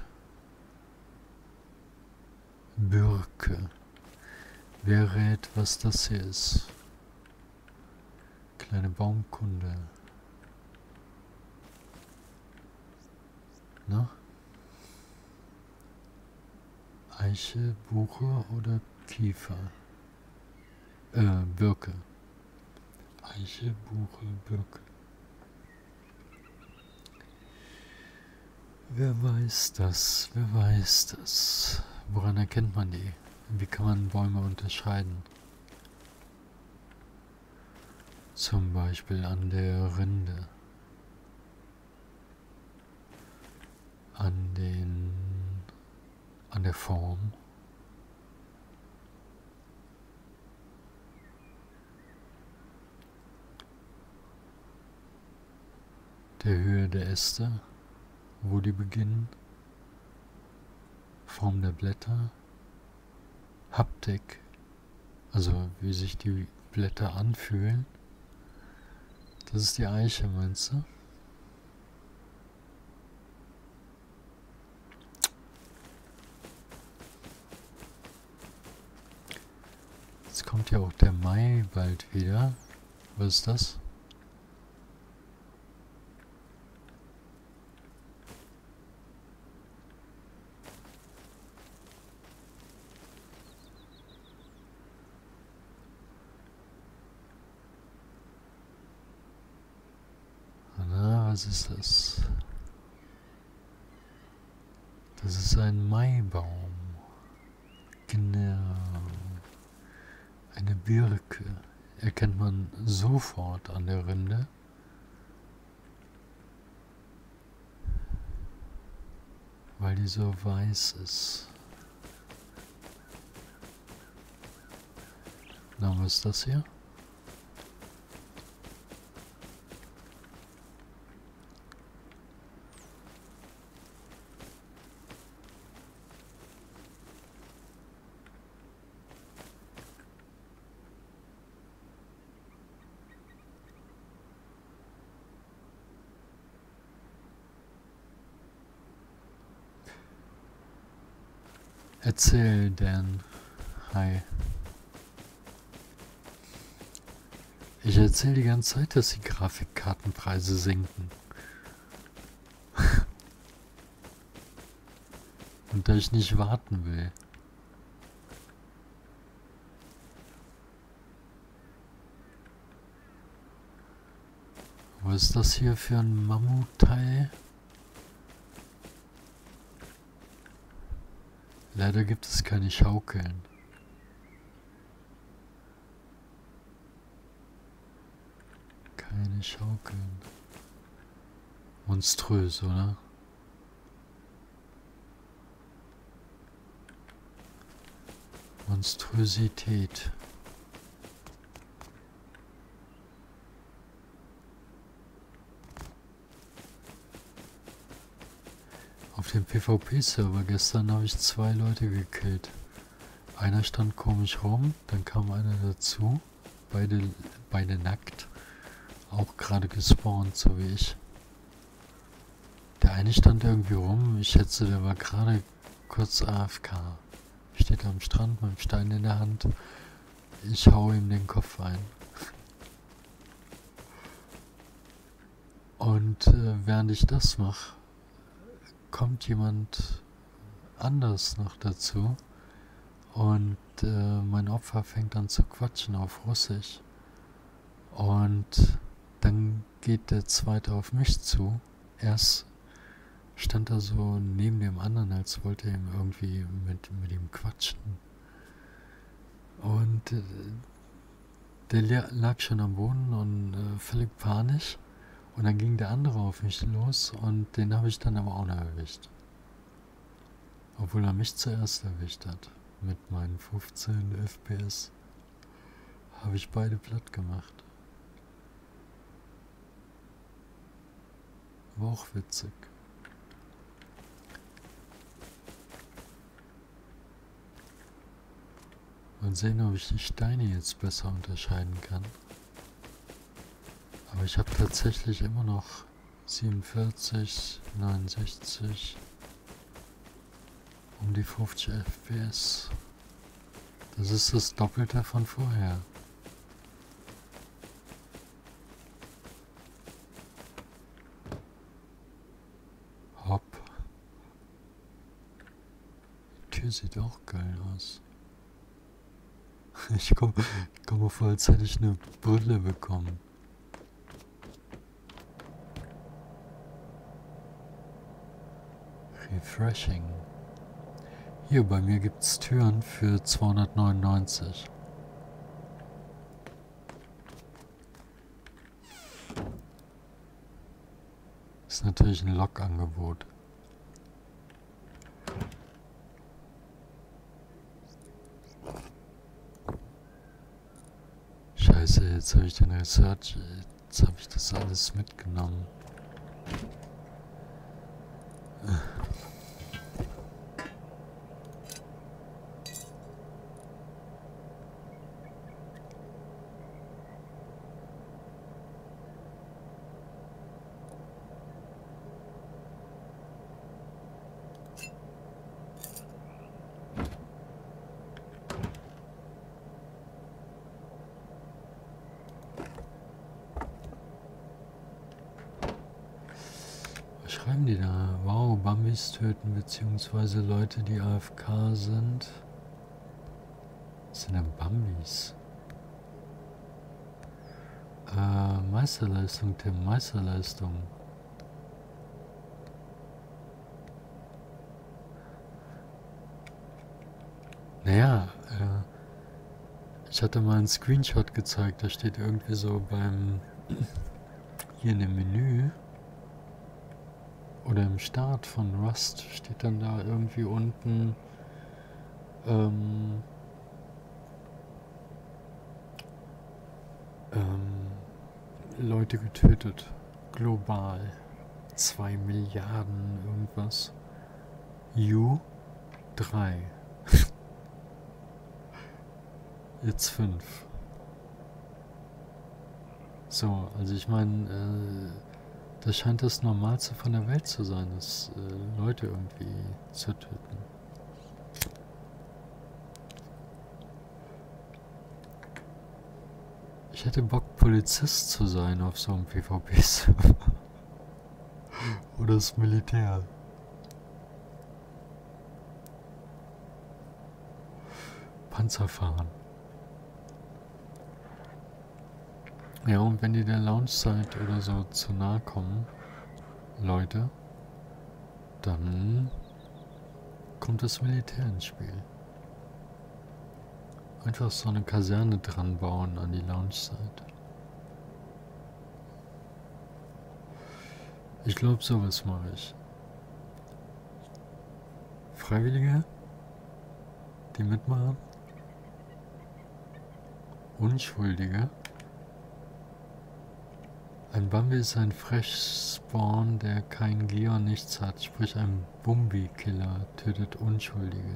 Birke. Wer rät, was das hier ist? Kleine Baumkunde. Na? Eiche, Buche oder Kiefer? Äh, Birke. Eiche, Buche, Birke. Wer weiß das? Wer weiß das? Woran erkennt man die? Wie kann man Bäume unterscheiden? Zum Beispiel an der Rinde. An den... an der Form. Der Höhe der Äste, wo die beginnen. Form der Blätter. Haptik, also wie sich die Blätter anfühlen. Das ist die Eiche, meinst du? Jetzt kommt ja auch der Mai bald wieder. Was ist das? Na, was ist das? Das ist ein Maibaum. Genau. Eine Birke. Erkennt man sofort an der Rinde. Weil die so weiß ist. Na, was ist das hier? Erzähl, Dan. Hi. Ich erzähle die ganze Zeit, dass die Grafikkartenpreise sinken. Und dass ich nicht warten will. Was ist das hier für ein Mammutteil? Leider gibt es keine Schaukeln. Keine Schaukeln. Monströs, oder? Monstrosität. Auf dem PvP-Server gestern habe ich zwei Leute gekillt. Einer stand komisch rum, dann kam einer dazu. Beide, beide nackt. Auch gerade gespawnt, so wie ich. Der eine stand irgendwie rum, ich schätze, der war gerade kurz A F K. Steht am Strand mit dem Stein in der Hand. Ich hau ihm den Kopf ein. Und äh, während ich das mache, kommt jemand anders noch dazu. Und äh, mein Opfer fängt an zu quatschen auf Russisch. Und dann geht der zweite auf mich zu. Erst stand er so neben dem anderen, als wollte er ihm irgendwie mit, mit ihm quatschen. Und äh, der le- lag schon am Boden und äh, völlig panisch. Und dann ging der andere auf mich los und den habe ich dann aber auch noch erwischt. Obwohl er mich zuerst erwischt hat. Mit meinen fünfzehn F P S habe ich beide platt gemacht. War auch witzig. Mal sehen, ob ich die Steine jetzt besser unterscheiden kann. Aber ich habe tatsächlich immer noch siebenundvierzig, neunundsechzig, um die fünfzig F P S. Das ist das Doppelte von vorher. Hopp. Die Tür sieht auch geil aus. Ich komme komm mir vor, als hätte ich eine Brille bekommen. Refreshing. Hier, bei mir gibt es Türen für zweihundertneunundneunzig. Ist natürlich ein Lokangebot. Scheiße, jetzt habe ich den Research, jetzt habe ich das alles mitgenommen. Was schreiben die da? Wow, Bambis töten, beziehungsweise Leute, die A F K sind. Was sind denn Bambis? Äh, Meisterleistung, Tim, Meisterleistung. Naja, äh, ich hatte mal einen Screenshot gezeigt, da steht irgendwie so beim, hier in dem Menü, oder im Start von Rust, steht dann da irgendwie unten, ähm, ähm, Leute getötet, global, zwei Milliarden irgendwas, U, drei. Jetzt fünf. So, also ich meine, äh, das scheint das Normalste von der Welt zu sein, dass äh, Leute irgendwie zu töten. Ich hätte Bock, Polizist zu sein auf so einem PvP-Server. Oder das Militär. Panzer fahren. Ja, und wenn die der Launchzeit oder so zu nahe kommen, Leute, dann kommt das Militär ins Spiel. Einfach so eine Kaserne dran bauen an die Launchzeit. Ich glaube, sowas mache ich. Freiwillige, die mitmachen. Unschuldige. Ein Bambi ist ein Fresh-Spawn, der kein Gear und nichts hat, sprich ein Bumbi-Killer tötet Unschuldige.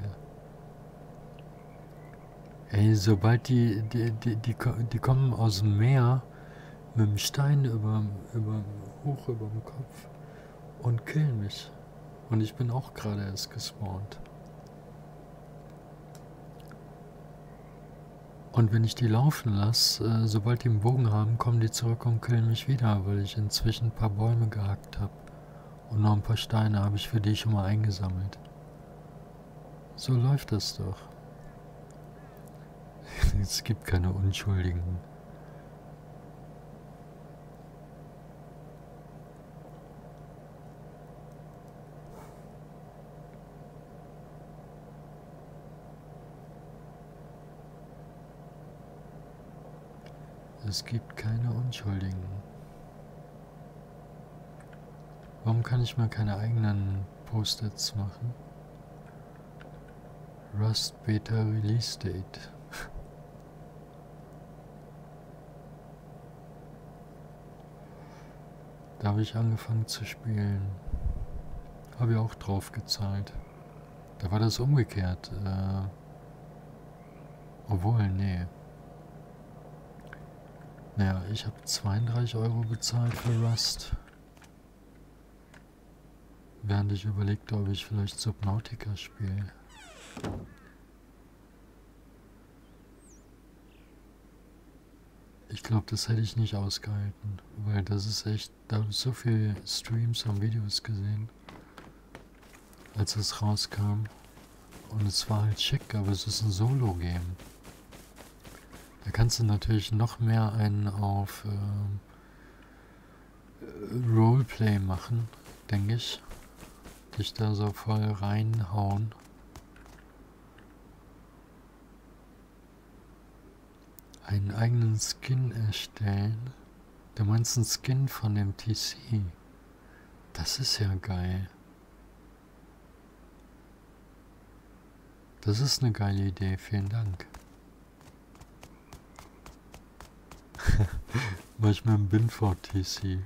Ey, sobald die, die, die, die, die kommen aus dem Meer mit dem Stein über, über, hoch über dem Kopf und killen mich. Und ich bin auch gerade erst gespawnt. Und wenn ich die laufen lasse, äh, sobald die einen Bogen haben, kommen die zurück und killen mich wieder, weil ich inzwischen ein paar Bäume gehackt habe. Und noch ein paar Steine habe ich für die schon mal eingesammelt. So läuft das doch. Es gibt keine Unschuldigen. Es gibt keine Unschuldigen. Warum kann ich mir keine eigenen Post-its machen? Rust Beta Release Date. Da habe ich angefangen zu spielen. Habe ich auch drauf gezahlt. Da war das umgekehrt. Äh, obwohl, nee. Naja, ich habe zweiunddreißig Euro bezahlt für Rust. Während ich überlegt, ob ich vielleicht Subnautica spiele. Ich glaube, das hätte ich nicht ausgehalten, weil das ist echt, da habe ich so viele Streams und Videos gesehen, als es rauskam. Und es war halt schick, aber es ist ein Solo-Game. Da kannst du natürlich noch mehr einen auf äh, Roleplay machen, denke ich. Dich da so voll reinhauen. Einen eigenen Skin erstellen. Du meinst einen Skin von dem T C? Das ist ja geil. Das ist eine geile Idee, vielen Dank. Mach ich mir einen Binford T C.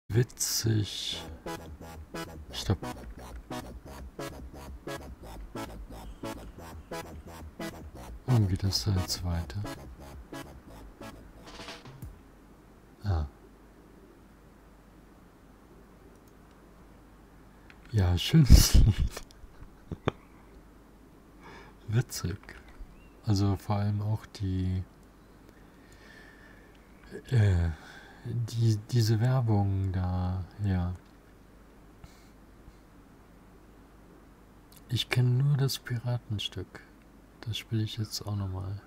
witzig. Ich glaube... Und geht das da jetzt weiter? Ah. Ja, schönes Lied. Witzig. Also vor allem auch die... Äh, die diese Werbung da, ja. Ich kenne nur das Piratenstück. Das spiele ich jetzt auch nochmal.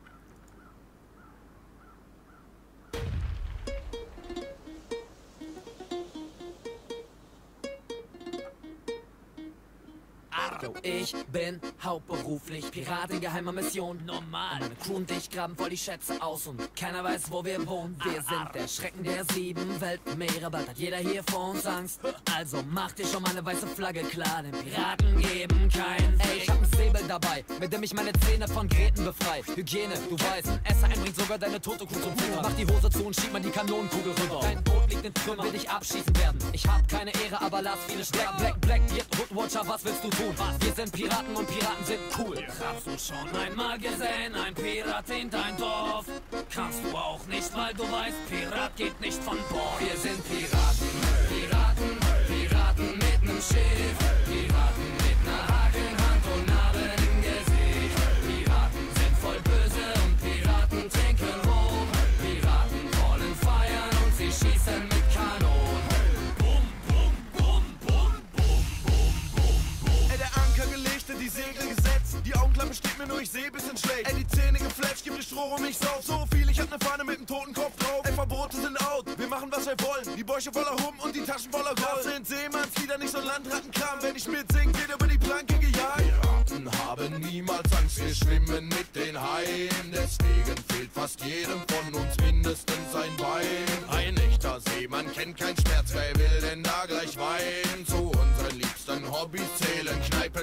Yo, ich bin hauptberuflich Pirat in geheimer Mission. Normal. Meine Crew und ich graben voll die Schätze aus und keiner weiß, wo wir wohnen. Wir sind der Schrecken der sieben Weltmeere. Bald hat jeder hier vor uns Angst. Also mach dir schon mal eine weiße Flagge klar. Denn Piraten geben kein Ey, ich hab ein Säbel dabei, mit dem ich meine Zähne von Gräten befrei. Hygiene, du weißt, ein Esser einbringt sogar deine tote Kuh zum Futter. Mach die Hose zu und schieb mal die Kanonenkugel rüber. Dein Boot liegt in Trümmern, will dich abschießen werden. Ich hab keine Ehre, aber lass viele sterben. Black, Black, Beard, Hoodwatcher, was willst du tun? Wir sind Piraten und Piraten sind cool. Hast du schon einmal gesehen, ein Pirat in dein Dorf? Kannst du auch nicht, weil du weißt, Pirat geht nicht von Bord. Wir sind Piraten, Piraten, Piraten mit nem Schiff. Piraten mit ner Hakenhand und Narben im Gesicht. Piraten sind voll böse und Piraten trinken rum. Piraten wollen feiern und sie schießen mit Kanonen. Bum, bum, bum, bum, bum, bum, bum, bum. Ey, der Anker gelegt, die Segel gesetzt. Die Augenklappe steht mir nur, ich seh bisschen schlecht. Ey, die Zähne gefletscht, gibt es Stroh um mich sauf. So viel, ich hab ne Fahne mit dem toten Kopf drauf. Ey, Verbote sind out, wir machen was wir wollen. Die Bäuche voller Hum und die Taschen voller Gold. Das sind Seemannslieder, nicht so Landrattenkram. Wenn ich mitsing, wird über die Planke gejagt. Piraten haben niemals Angst, wir schwimmen mit den Haien. Deswegen fehlt fast jedem von uns mindestens ein Bein. Ein echter Seemann kennt keinen Schmerz, wer will denn da gleich weinen? Zu unseren liebsten Hobbys zählen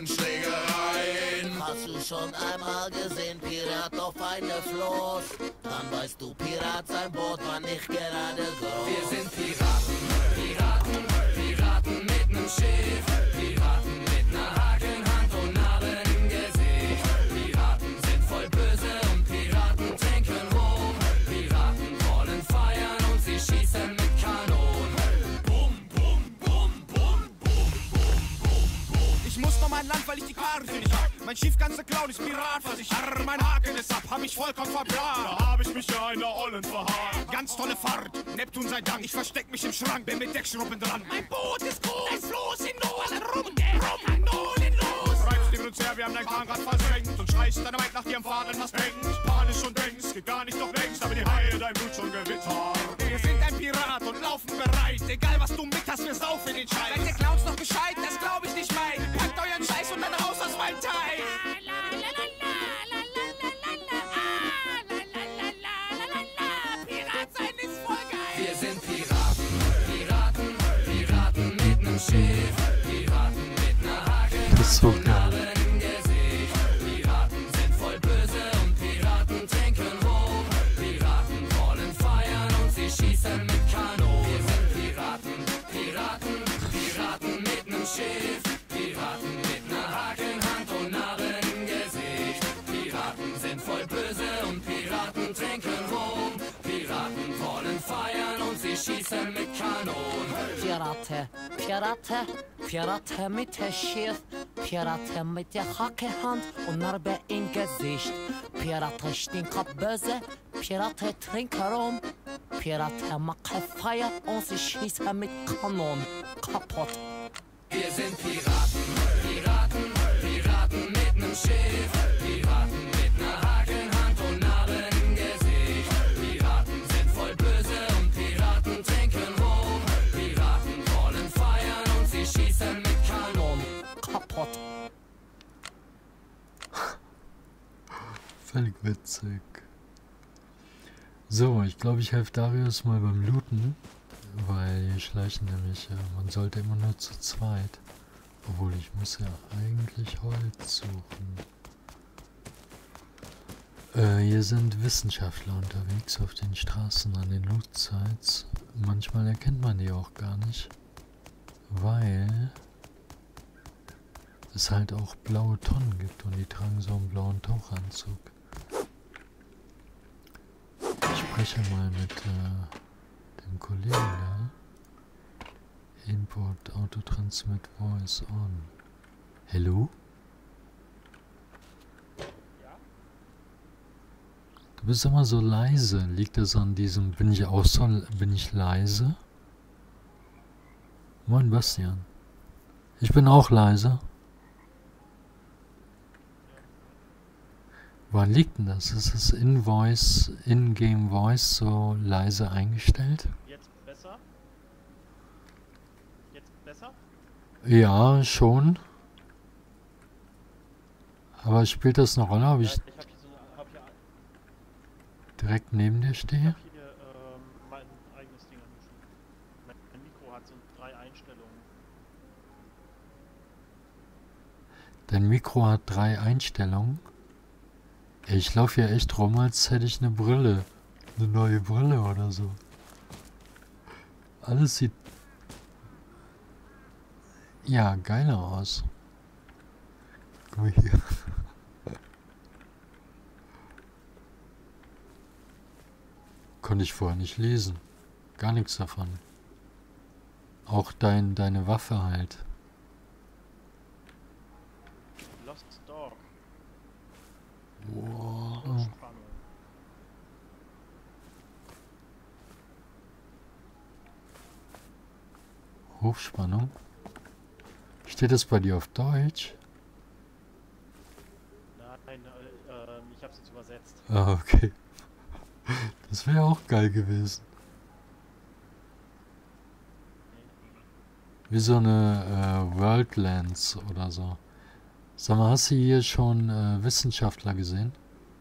Kneipenschlägereien. Hast du schon einmal gesehen, Pirat auf eine Floß? Dann weißt du, Pirat sein Boot war nicht gerade groß. Wir sind Piraten, Piraten, Piraten mit nem Schiff. Piraten mit ner Hakenhand und Narben im Gesicht. Piraten sind voll böse und Piraten trinken rum. Piraten wollen feiern und sie schießen mit Kanonen. Bum, bum, bum, bum, bum, bum, bum, bum. Ich muss noch mein Land, weil ich die Karten nicht hab. Mein Schiff ganze Clown ist Pirat, was ich harr, mein Haken ist ab, hab ich vollkommen verbrannt. Da hab ich mich ja in der Ollen verharrt. Ganz tolle Fahrt, Neptun sei Dank, ich versteck mich im Schrank, bin mit Deckschruppen dran. Mein Boot ist groß, ein Floß in Not, alle rum, rum, Kanonen los. Treibst neben uns her, wir haben dein Kran grad versenkt und schreist deine Weit nach dir am Faden, was hängt. Panisch und denkst, geht gar nicht doch längst, aber die Haie dein Blut schon gewittert. Wir sind ein Pirat und laufen bereit, egal was du mit hast, wir saufen den Scheiß. Seid ihr Clowns noch gescheit, das glaub ich nicht mein. Packt euren Scheiß und dann raus aus meinem Teil. Wir sind Piraten, Piraten, Piraten mit nem Schiff. Piraten mit ner Hakenhand Das ist so und geil. Narben im Gesicht. Piraten sind voll böse und Piraten trinken rum. Piraten wollen feiern und sie schießen mit Kanonen. Wir sind Piraten, Piraten, Piraten mit nem Schiff. Piraten mit ner Hakenhand und Narben im Gesicht. Piraten sind voll böse und Piraten trinken rum. Piraten wollen feiern und sie schießen mit Kanonen. Pirate, Pirate, Pirate mit der Schiff. Pirate mit der Hackehand und Narbe im Gesicht. Pirate stinkt böse, Pirate trinken rum. Pirate machen Feier und sie schießen mit Kanonen kaputt. Wir sind Piraten, Piraten, Piraten mit nem Schiff. Piraten mit ner Hakenhand und Narben im Gesicht. Piraten sind voll böse und Piraten trinken rum. Piraten wollen feiern und sie schießen mit Kanonen. Kaputt. Völlig witzig. So, ich glaube, ich helfe Darius mal beim Looten, weil hier schleichen nämlich, ja, man sollte immer nur zu zweit. Obwohl, ich muss ja eigentlich Holz suchen. Äh, hier sind Wissenschaftler unterwegs auf den Straßen an den Loot-Sites. Manchmal erkennt man die auch gar nicht, weil es halt auch blaue Tonnen gibt und die tragen so einen blauen Taucheranzug. Ich spreche mal mit äh, dem Kollegen da. Import Autotransmit Voice on. Hello? Du bist immer so leise. Liegt das an diesem... Bin ich auch so... Bin ich leise? Moin Bastian. Ich bin auch leise. Woran liegt denn das? Ist das In-Voice, In-Game Voice so leise eingestellt? Jetzt besser? Jetzt besser? Ja, schon. Aber spielt das eine Rolle, ob Ja, ich ich habe hier so eine, hab hier, direkt neben dir ich stehe? hab hier ähm, mein eigenes Ding angeschlossen. Mein, mein Mikro hat so drei Einstellungen. Dein Mikro hat drei Einstellungen. Ey, ich laufe hier echt rum, als hätte ich eine Brille. Eine neue Brille oder so. Alles sieht... Ja, geiler aus. Guck mal hier. Konnte ich vorher nicht lesen. Gar nichts davon. Auch dein, deine Waffe halt. Lost Dog. Wow. Spannung. Hochspannung. Steht das bei dir auf Deutsch? Nein, äh, äh, ich habe es jetzt übersetzt. Ah, okay. Das wäre auch geil gewesen. Wie so eine äh, Worldlands oder so. Sag mal, hast du hier schon äh, Wissenschaftler gesehen?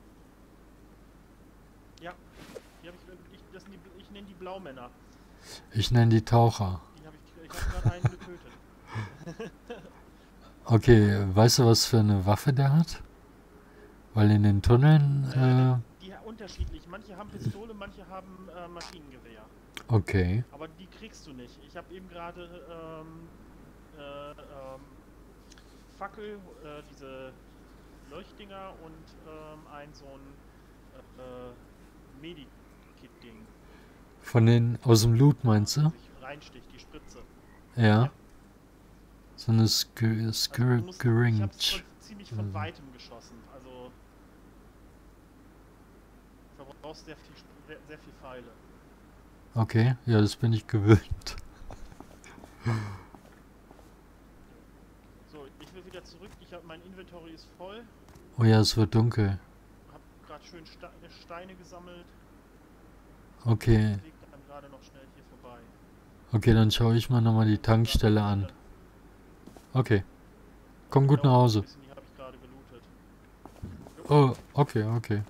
Ja, die hab ich, ich, das sind die, ich nenne die Blaumänner. Ich nenne die Taucher. Die hab ich, ich habe gerade einen getötet. Okay, weißt du, was für eine Waffe der hat? Weil in den Tunneln... Äh, Die unterschiedlich. Manche haben Pistole, manche haben äh, Maschinengewehr. okay. Aber die kriegst du nicht. Ich habe eben gerade ähm, äh, ähm, Fackel, äh, diese Leuchtdinger und ähm, ein so ein äh, Medikit-Ding. Von den... Aus dem Loot meinst du? Sich reinsticht, die Spritze. Ja. Ja. So eine Sk Also Sk du musst, ich Gering. habe von, ziemlich von Mhm. weitem geschossen. Also du verbrauchst sehr viel, Sp- sehr, sehr viel Pfeile. Okay, ja, das bin ich gewöhnt. So, ich will wieder zurück. Ich habe mein Inventory ist voll. Oh ja, es wird dunkel. Hab gerade schön Ste Steine gesammelt. Okay, Weg dann gerade noch schnell hier vorbei. okay, dann schaue ich mal nochmal die Tankstelle an. Okay. Komm gut nach Hause. Die habe ich gerade gelootet. Oh, okay, okay.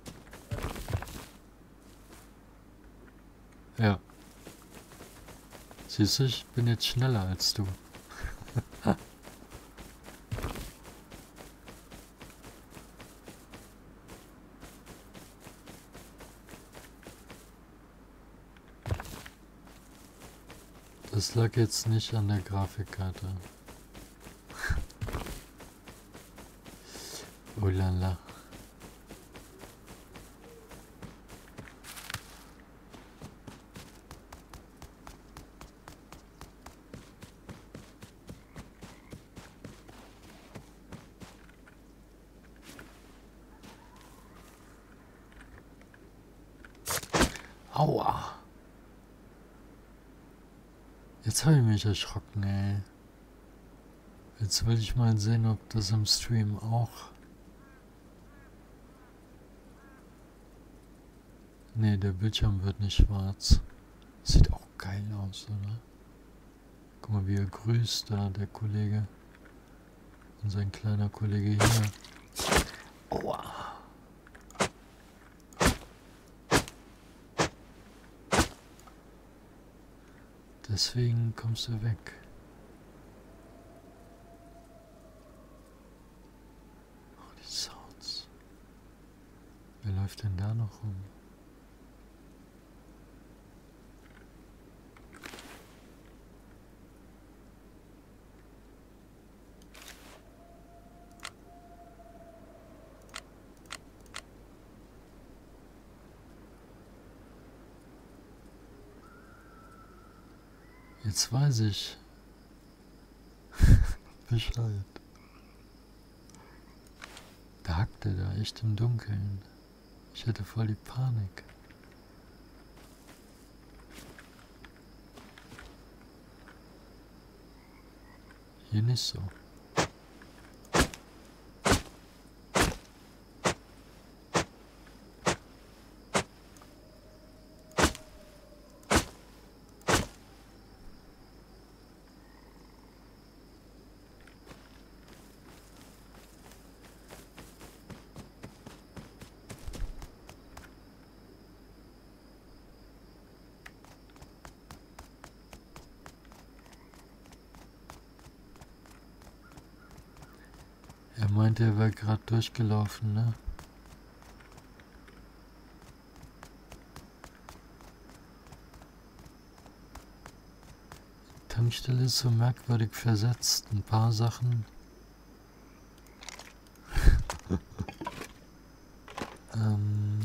Ja. Siehst du, ich bin jetzt schneller als du. Das lag jetzt nicht an der Grafikkarte. Oh la la. Aua. Jetzt habe ich mich erschrocken, ey. Jetzt will ich mal sehen, ob das im Stream auch... Nee, der Bildschirm wird nicht schwarz. Sieht auch geil aus, oder? Guck mal, wie er grüßt da, der Kollege. Und sein kleiner Kollege hier. Aua. Deswegen kommst du weg. Oh, die Sounds. läuft denn da noch rum? Jetzt weiß ich Bescheid. Da hackt er da echt im Dunkeln. Ich hätte voll die Panik. Hier nicht so. Er meinte, er wäre gerade durchgelaufen, ne? Die Tankstelle ist so merkwürdig versetzt. Ein paar Sachen. ähm.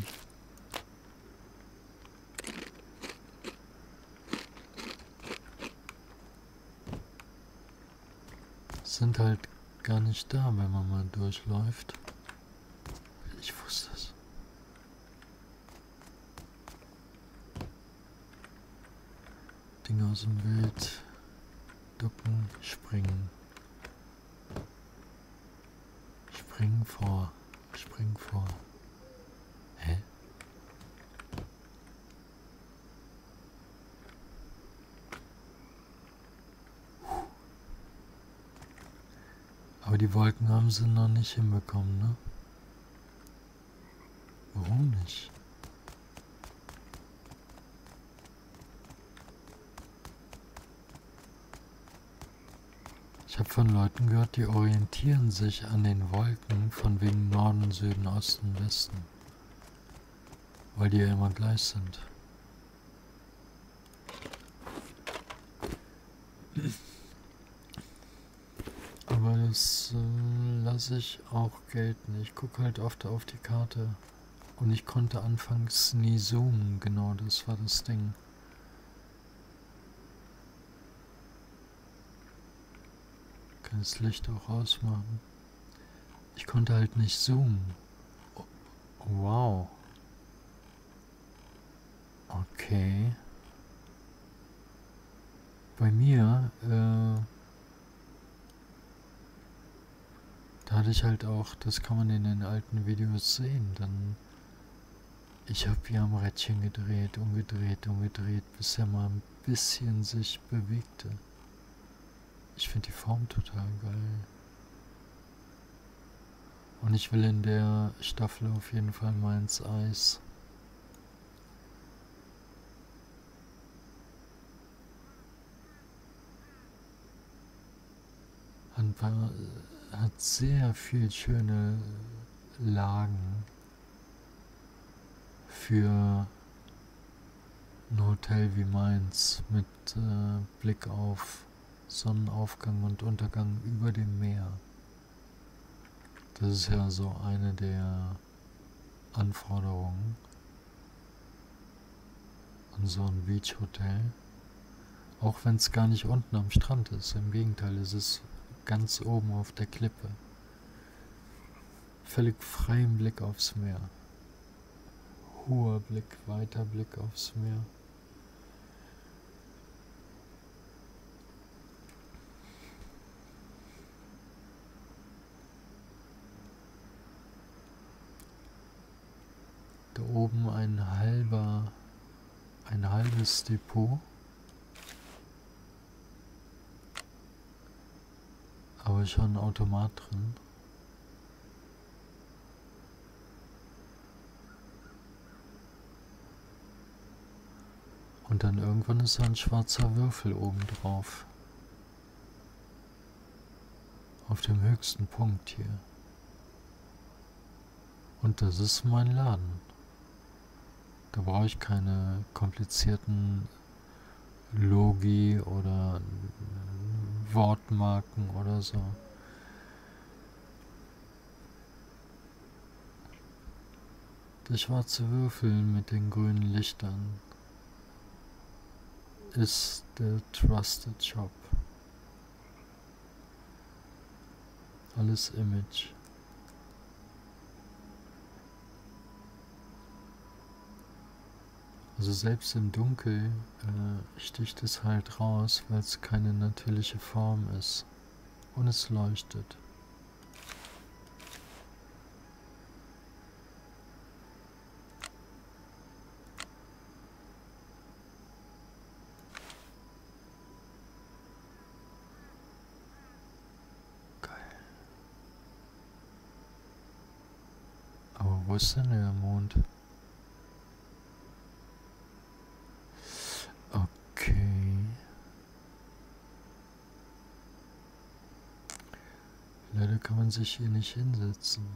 Sind halt gar nicht da, wenn man mal durchläuft. Ich wusste es. Dinge aus dem Bild. Ducken, springen. Springen vor. Springen vor. Hä? Aber die Wolken haben sie noch nicht hinbekommen, ne? Warum nicht? Ich habe von Leuten gehört, die orientieren sich an den Wolken von wegen Norden, Süden, Osten, Westen. Weil die ja immer gleich sind. Aber das äh, lasse ich auch gelten. Ich gucke halt oft auf die Karte. Und ich konnte anfangs nie zoomen. Genau, das war das Ding. Kann das Licht auch ausmachen. Ich konnte halt nicht zoomen. Oh, wow. Okay. Bei mir, äh... da hatte ich halt auch, das kann man in den alten Videos sehen, dann ich habe hier am Rädchen gedreht, umgedreht, umgedreht, bis er mal ein bisschen sich bewegte. Ich finde die Form total geil. Und ich will in der Staffel auf jeden Fall mal ins Eis. Ein paar, hat sehr viel schöne Lagen für ein Hotel wie meins mit äh, Blick auf Sonnenaufgang und Untergang über dem Meer. Das ist ja so eine der Anforderungen an so ein Beachhotel. Auch wenn es gar nicht unten am Strand ist. Im Gegenteil, es ist ganz oben auf der Klippe. Völlig freien Blick aufs Meer. Hoher Blick, weiter Blick aufs Meer. Da oben ein halber, ein halbes Depot. Aber schon ein Automat drin. Und dann irgendwann ist da ein schwarzer Würfel oben drauf. Auf dem höchsten Punkt hier. Und das ist mein Laden. Da brauche ich keine komplizierten Logi oder Wortmarken oder so. Der schwarze Würfel mit den grünen Lichtern ist der Trusted Shop. Alles Image. Also selbst im Dunkel äh, sticht es halt raus, weil es keine natürliche Form ist. Und es leuchtet. Geil. Aber wo ist denn der Mond? Okay. Leider kann man sich hier nicht hinsetzen.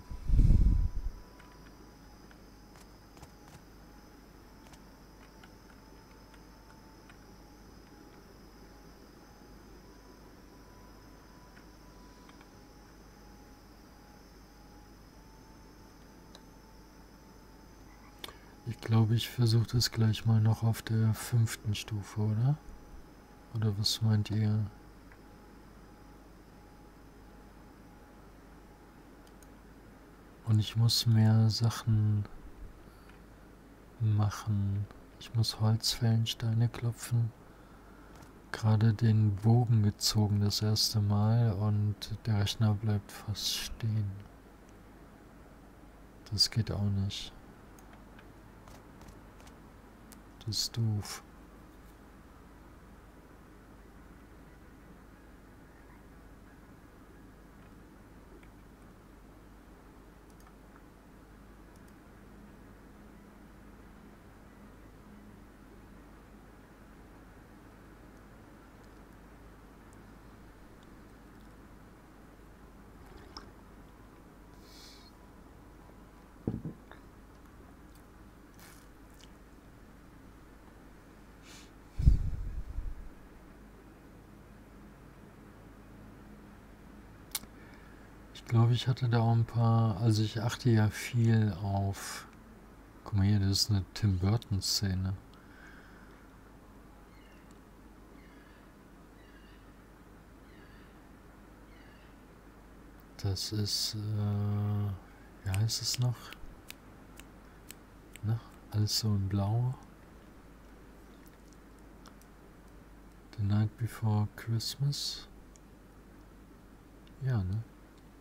Ich glaube, ich versuche das gleich mal noch auf der fünften Stufe, oder? Oder was meint ihr? Und ich muss mehr Sachen machen. Ich muss Holz fällen, Steine klopfen. Gerade den Bogen gezogen das erste Mal und der Rechner bleibt fast stehen. Das geht auch nicht. Das ist doof. Ich glaube, ich hatte da auch ein paar, also ich achte ja viel auf, guck mal hier, das ist eine Tim Burton Szene. Das ist, äh, wie heißt es noch? Ne? Alles so in Blau. The Night Before Christmas. Ja, ne?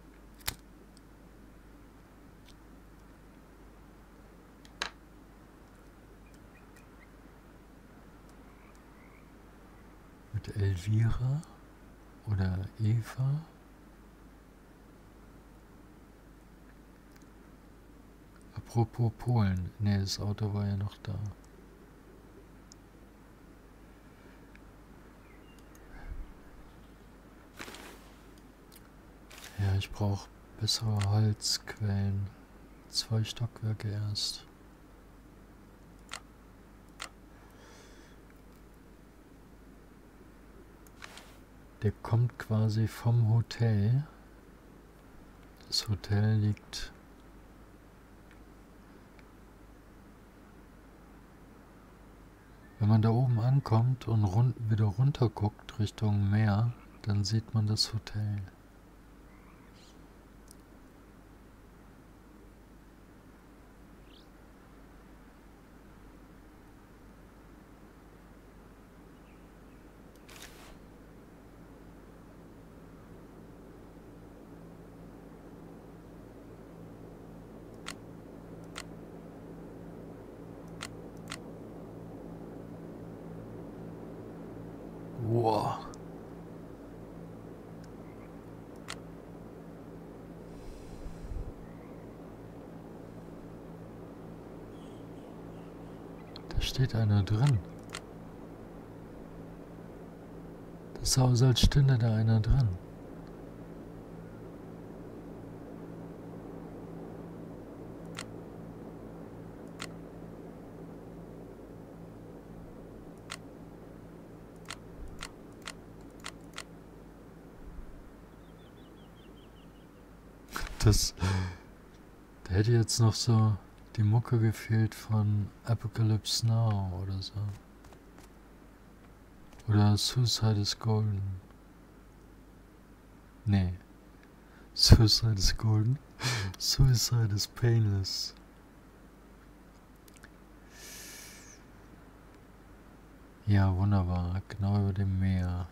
Mit Elvira oder Eva. Apropos Polen. Ne, das Auto war ja noch da. Ja, ich brauche bessere Holzquellen. Zwei Stockwerke erst. Der kommt quasi vom Hotel. Das Hotel liegt wenn man da oben ankommt und run wieder runter guckt Richtung Meer, dann sieht man das Hotel. Wow. Da steht einer drin. Das sah aus, als stünde da einer drin. Das, da hätte jetzt noch so die Mucke gefehlt von Apocalypse Now oder so. Oder Suicide is Golden. Nee. Suicide is Golden. Suicide is Painless. Ja, wunderbar. Genau über dem Meer.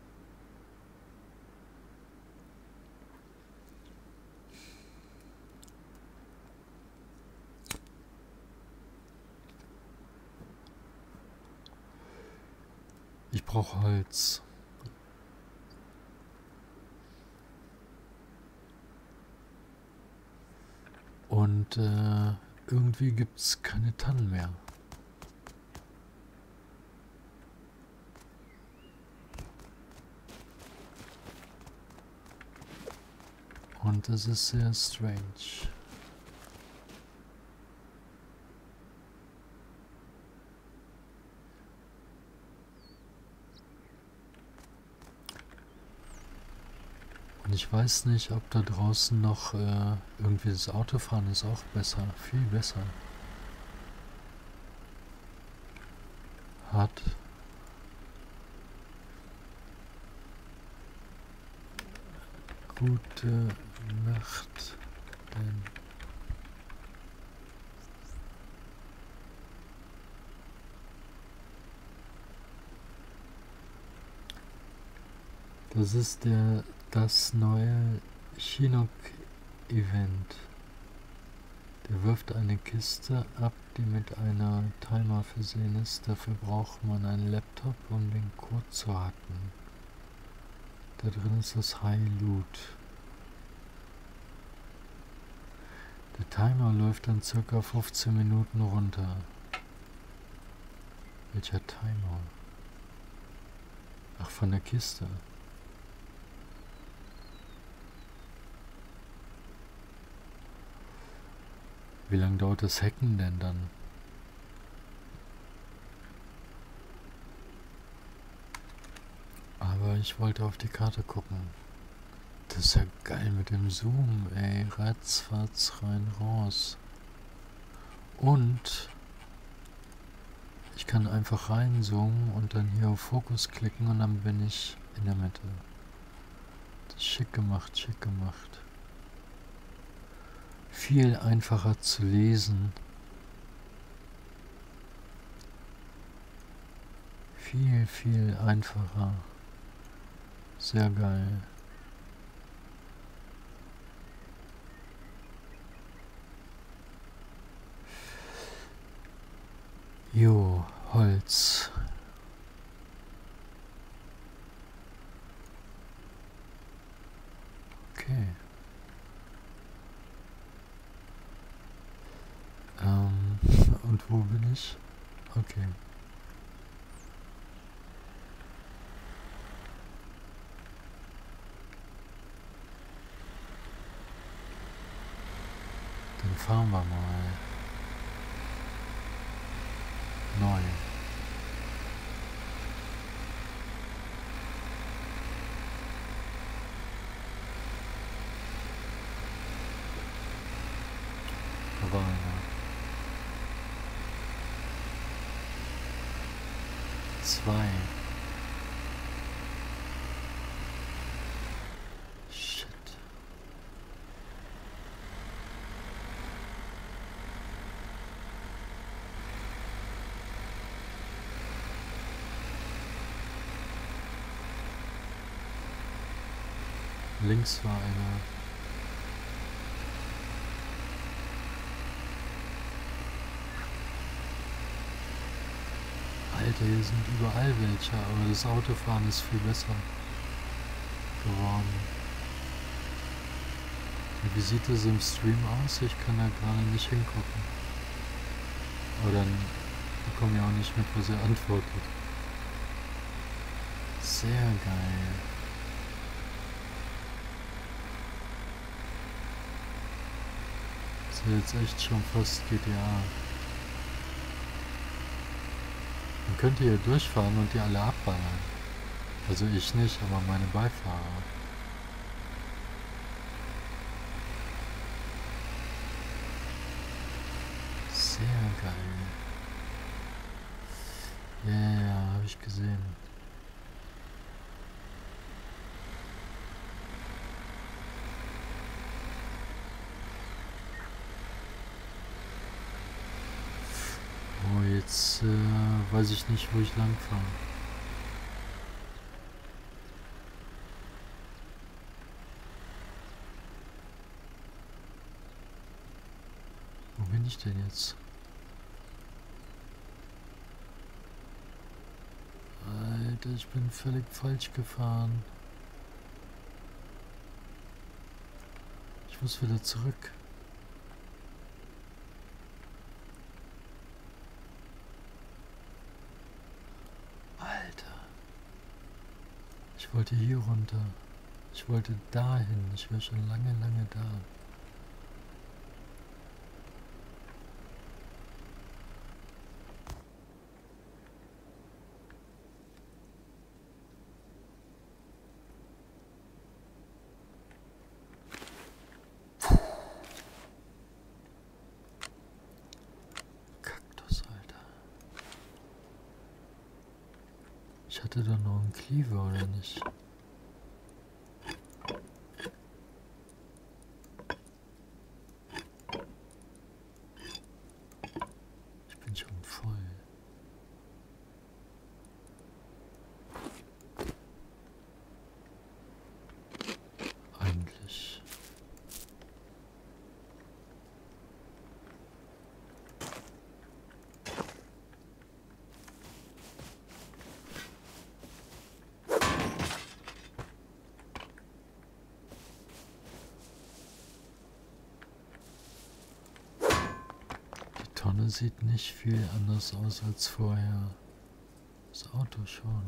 Ich brauche Holz. Und äh, irgendwie gibt es keine Tannen mehr. Und das ist sehr strange. Und ich weiß nicht, ob da draußen noch äh, irgendwie das Autofahren ist auch besser, viel besser. Hat. Gute Nacht, denn das ist der das neue Chinook-Event. Der wirft eine Kiste ab, die mit einer Timer versehen ist. Dafür braucht man einen Laptop, um den Code zu hacken. Da drin ist das High Loot. Der Timer läuft dann circa fünfzehn Minuten runter. Welcher Timer? Ach, von der Kiste. Wie lange dauert das Hacken denn dann? Aber ich wollte auf die Karte gucken. Das ist ja geil mit dem Zoom, ey. Ratzfatz, rein, raus. Und ich kann einfach reinzoomen und dann hier auf Fokus klicken und dann bin ich in der Mitte. Das ist schick gemacht, schick gemacht. Viel einfacher zu lesen. Viel, viel einfacher. Sehr geil. Jo, Holz. Okay. Ähm, und wo bin ich? Okay. Dann fahren wir mal. Neu. Da war einer. Zwei. Shit. Links war einer. Alter, hier sind überall welche, aber das Autofahren ist viel besser geworden. Wie sieht das im Stream aus? Ich kann da gerade nicht hingucken. Aber dann bekomme ich auch nicht mit, was er antwortet. Sehr geil. Das ist jetzt echt schon fast G T A. Man könnte hier durchfahren und die alle abballern. Also ich nicht, aber meine Beifahrer. geil. Ja, ja, ja, habe ich gesehen. Oh, jetzt äh, weiß ich nicht, wo ich lang fahre. Wo bin ich denn jetzt? Alter, ich bin völlig falsch gefahren. Ich muss wieder zurück. Alter. Ich wollte hier runter. Ich wollte dahin. Ich wäre schon lange, lange da. Ich hatte da noch einen Cleaver, oder nicht? Ich bin schon voll. Eigentlich. Die Tonne sieht nicht viel anders aus als vorher. Das Auto schon.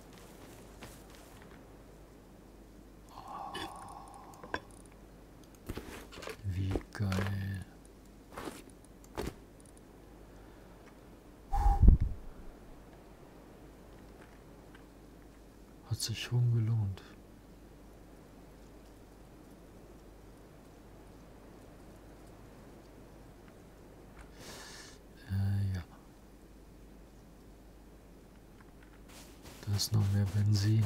Oh. Wie geil. Hat sich schon gelohnt. Da ist noch mehr Benzin.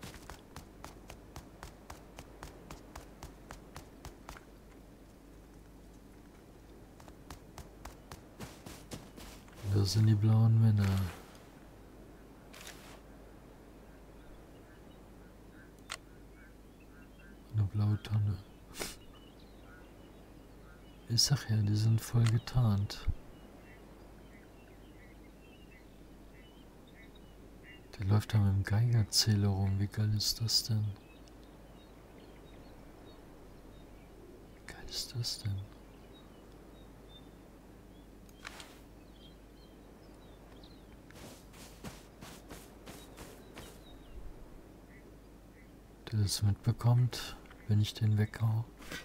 Das sind die blauen Männer. Eine blaue Tonne. Ich sag ja, die sind voll getarnt. Der läuft da mit dem Geigerzähler rum. Wie geil ist das denn? Wie geil ist das denn? Der das mitbekommt, wenn ich den weghau.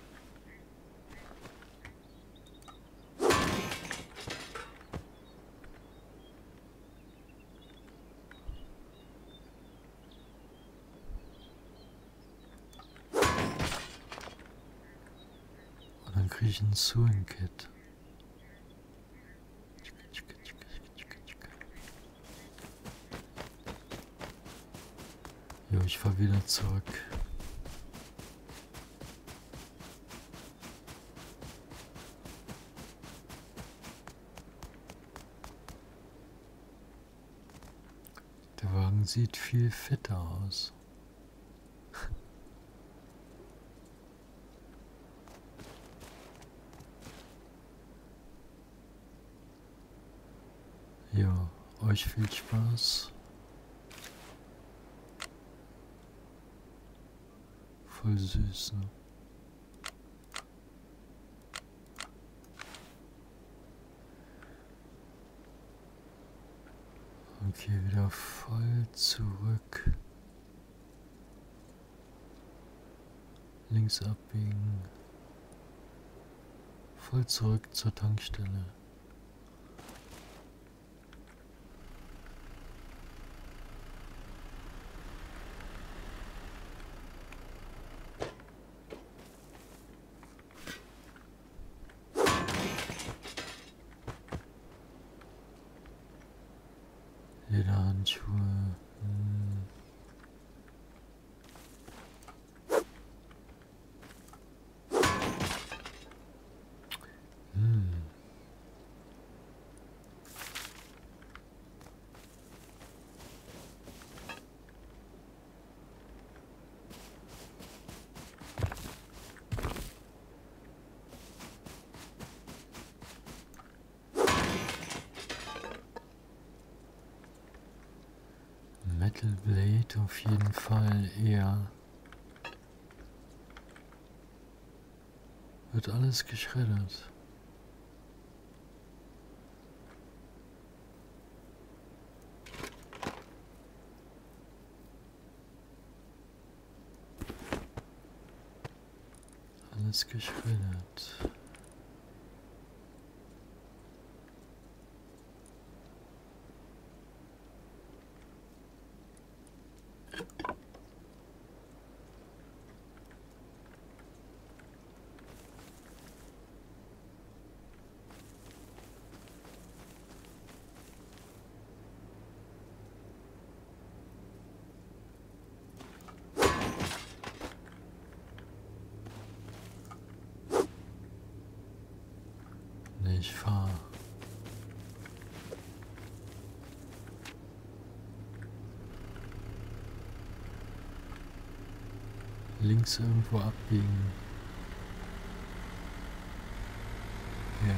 Dann kriege ich ein Sewing-Kit. Jo, ich fahr wieder zurück. Der Wagen sieht viel fitter aus. Ja, euch viel Spaß. Voll süß, ne? Okay, wieder voll zurück. Links abbiegen. Voll zurück zur Tankstelle. Lederhandschuhe. Hm. Hm. Metal Blade auf jeden Fall eher. Wird alles geschreddert. Alles geschreddert. Ich fahre. Links irgendwo abbiegen. Ja.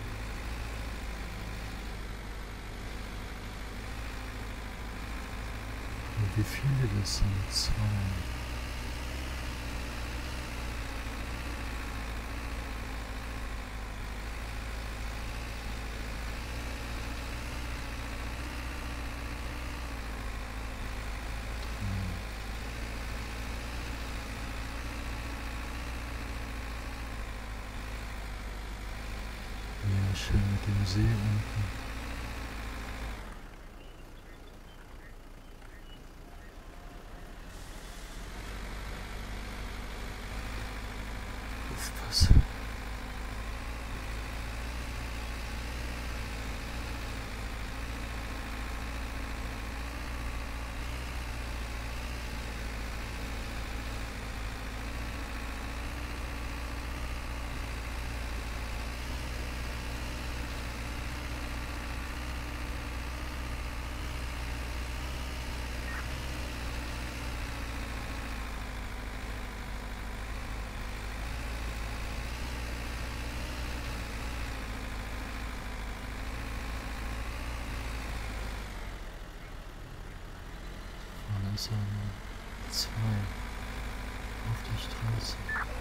Und wie viele das sind? Zwei. Ja, schön mit dem See unten. Aufpassen. Also zwei auf der Straße.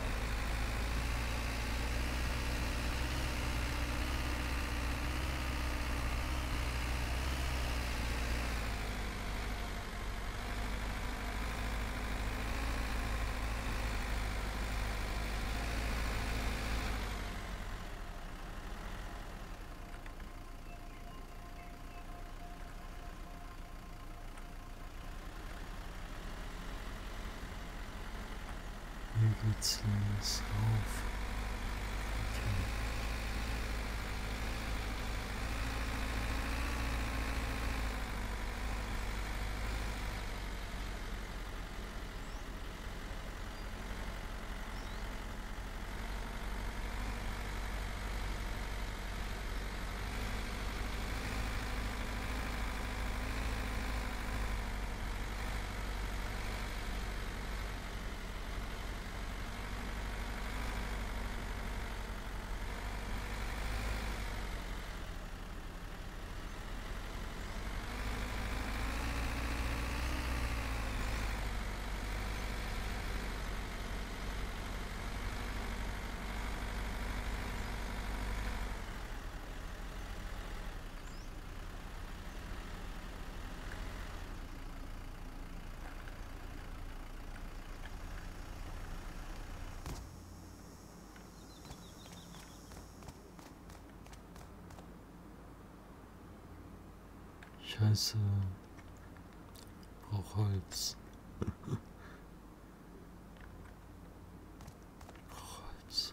Hier geht's links rauf. Okay. Scheiße. Brauch Holz. Brauch Holz.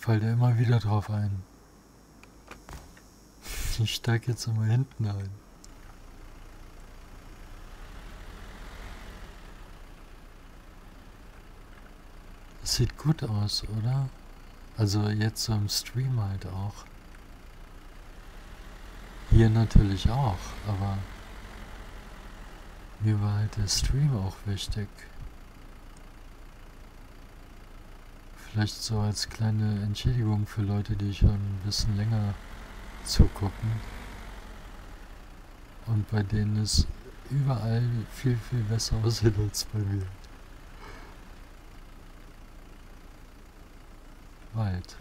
fall da immer wieder drauf ein. Ich steig jetzt immer hinten ein. Das sieht gut aus, oder? Also jetzt so im Stream halt auch. Hier natürlich auch, aber mir war halt der Stream auch wichtig. Vielleicht so als kleine Entschädigung für Leute, die schon ein bisschen länger zugucken. Und bei denen es überall viel, viel besser aussieht als bei mir. Wald.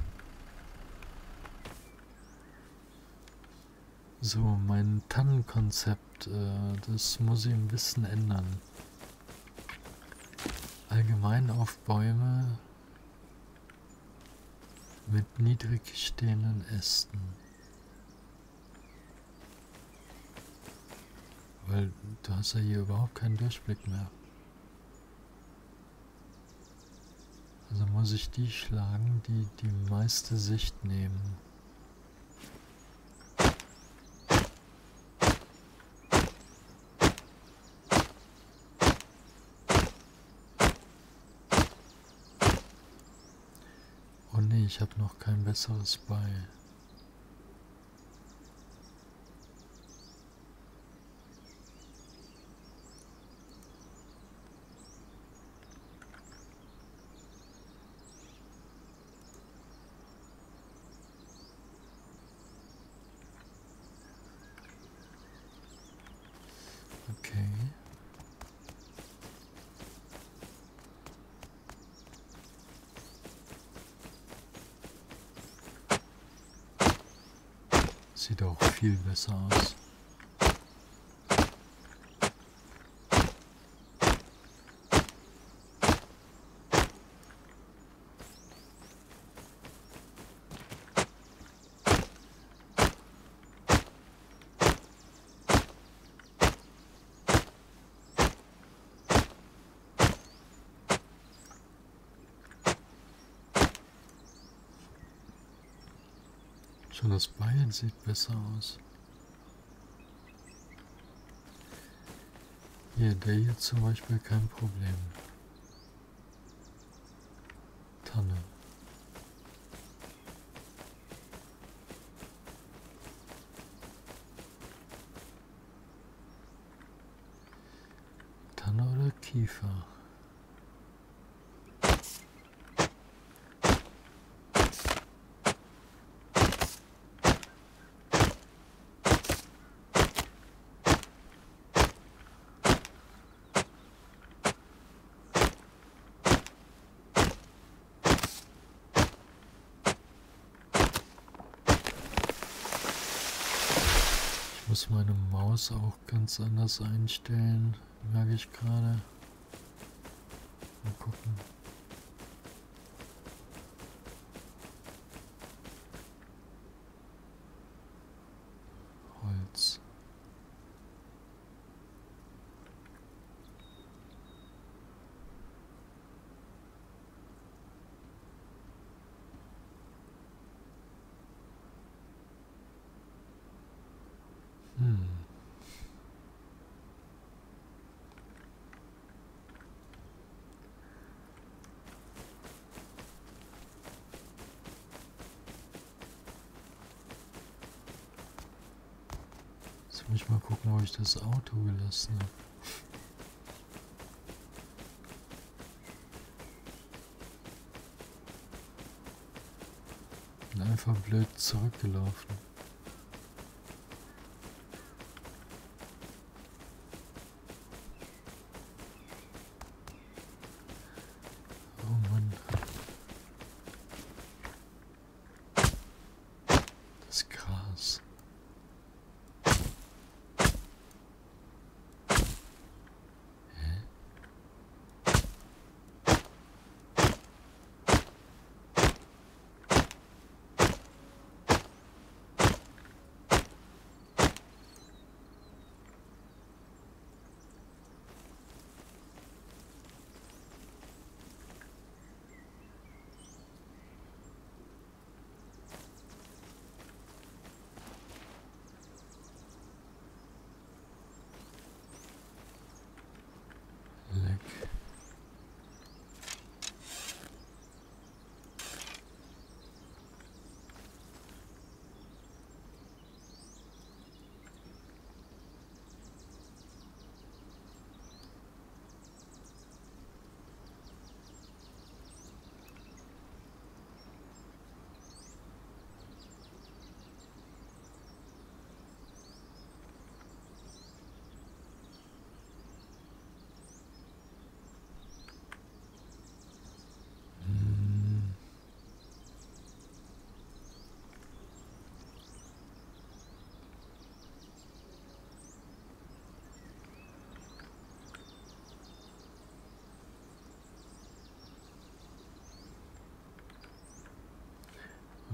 So, mein Tannenkonzept, äh, das muss ich ein bisschen ändern. Allgemein auf Bäume mit niedrig stehenden Ästen. Weil du hast ja hier überhaupt keinen Durchblick mehr. Also muss ich die schlagen, die die meiste Sicht nehmen. Oh nee, ich habe noch kein besseres bei. Okay. Sieht auch viel besser aus. Schon das Beil sieht besser aus. Hier, der hier zum Beispiel kein Problem. Tanne. Tanne oder Kiefer? Ich muss meine Maus auch ganz anders einstellen, merke ich gerade. Mal gucken. Holz. Hm. Jetzt muss ich mal gucken, wo ich das Auto gelassen habe. Bin einfach blöd zurückgelaufen. Oh Mann. Das Gras.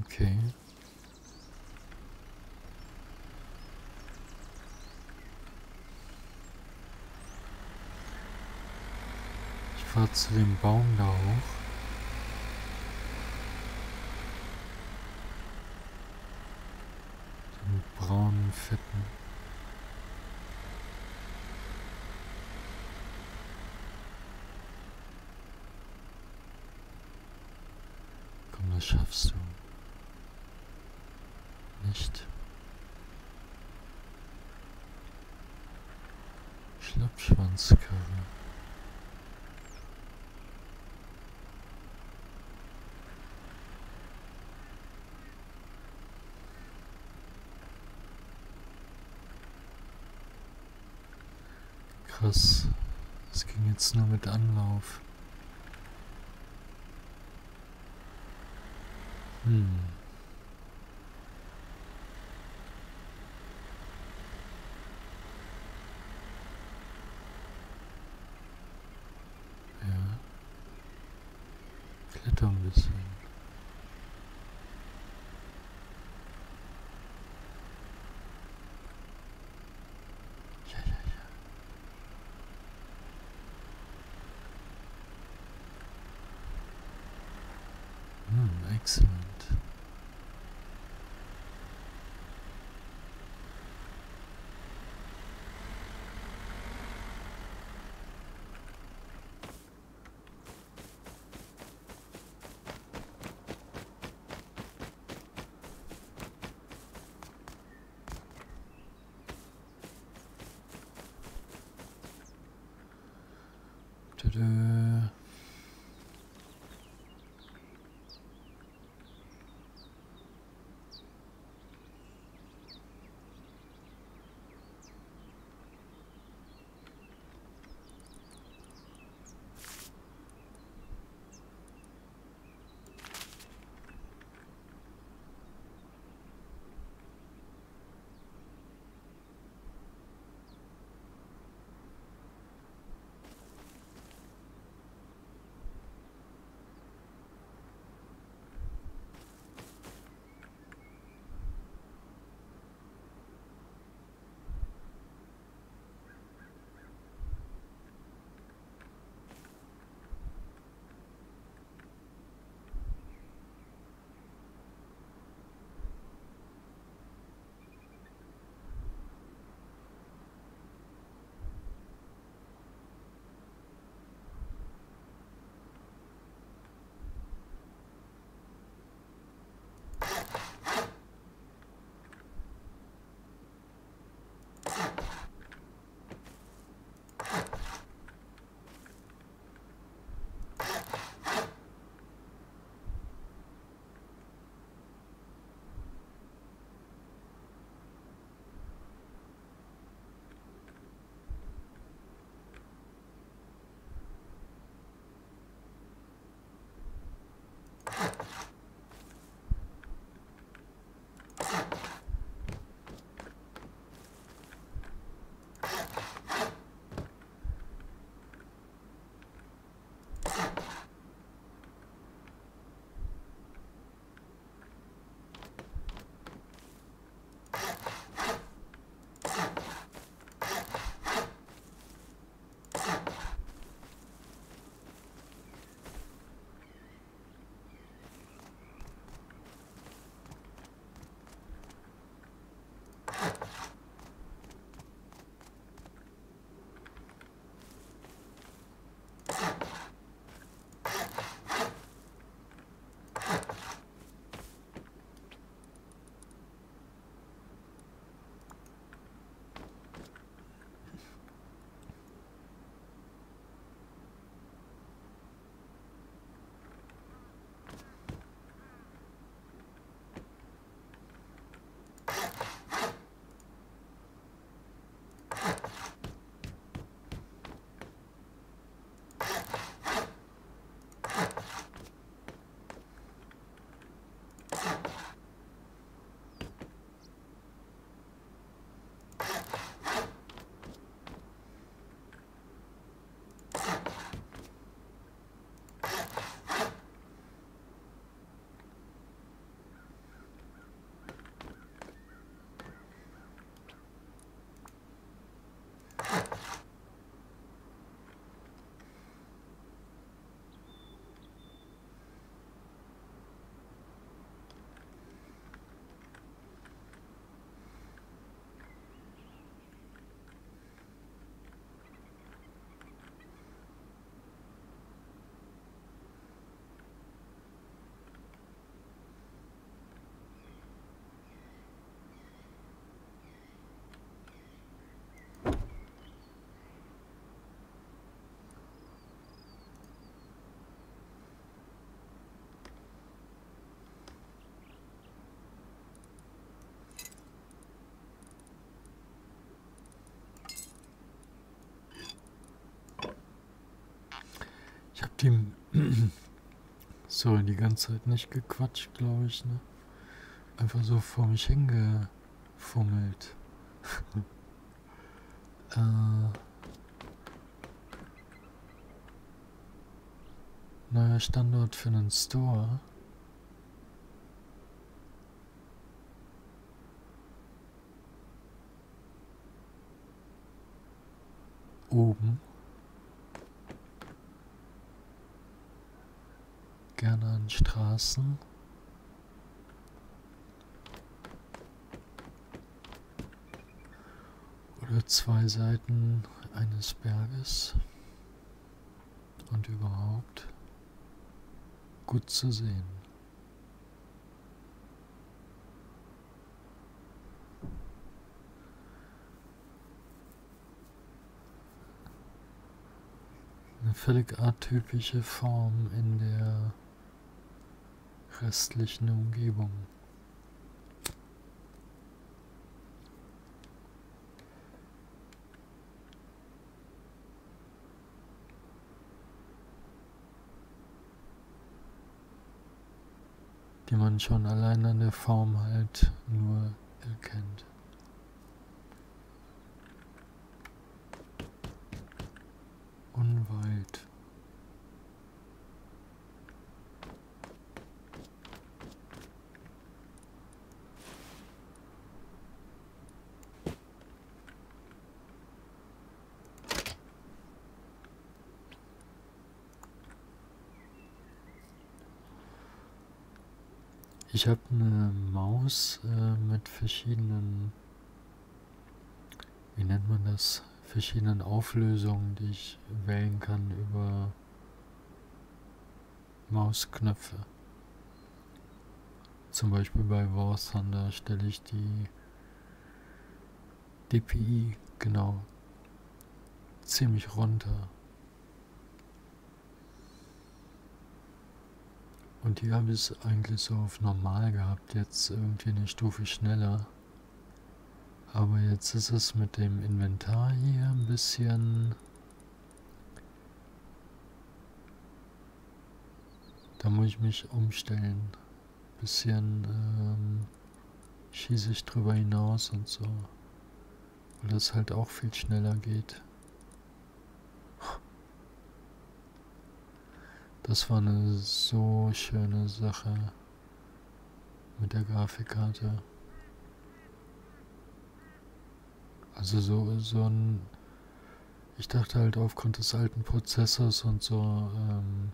Okay. Ich fahre zu dem Baum da hoch. Den braunen, fetten. Komm, das schaffst du. Nicht. Schlappschwanzkarre. Krass. Das ging jetzt nur mit Anlauf. Hm. Ja. Kletter ein bisschen. Ja, ja, ja. Hm, excellent. Tada. Die, so, die ganze Zeit nicht gequatscht, glaube ich, ne? Einfach so vor mich hingefummelt. äh, neuer Standort für einen Store. Oben. Gerne an Straßen. Oder zwei Seiten eines Berges. Und überhaupt gut zu sehen. Eine völlig atypische Form in der restlichen Umgebung. Die man schon allein an der Form halt nur erkennt. Unweit. Ich habe eine Maus äh, mit verschiedenen, wie nennt man das, verschiedenen Auflösungen, die ich wählen kann über Mausknöpfe. Zum Beispiel bei War Thunder stelle ich die D P I genau ziemlich runter. Und hier habe ich es eigentlich so auf normal gehabt, jetzt irgendwie eine Stufe schneller. Aber jetzt ist es mit dem Inventar hier ein bisschen... Da muss ich mich umstellen. Bisschen ähm, schieße ich drüber hinaus und so. Weil das halt auch viel schneller geht. Das war eine so schöne Sache mit der Grafikkarte. Also so, so ein... Ich dachte halt aufgrund des alten Prozessors und so, ähm,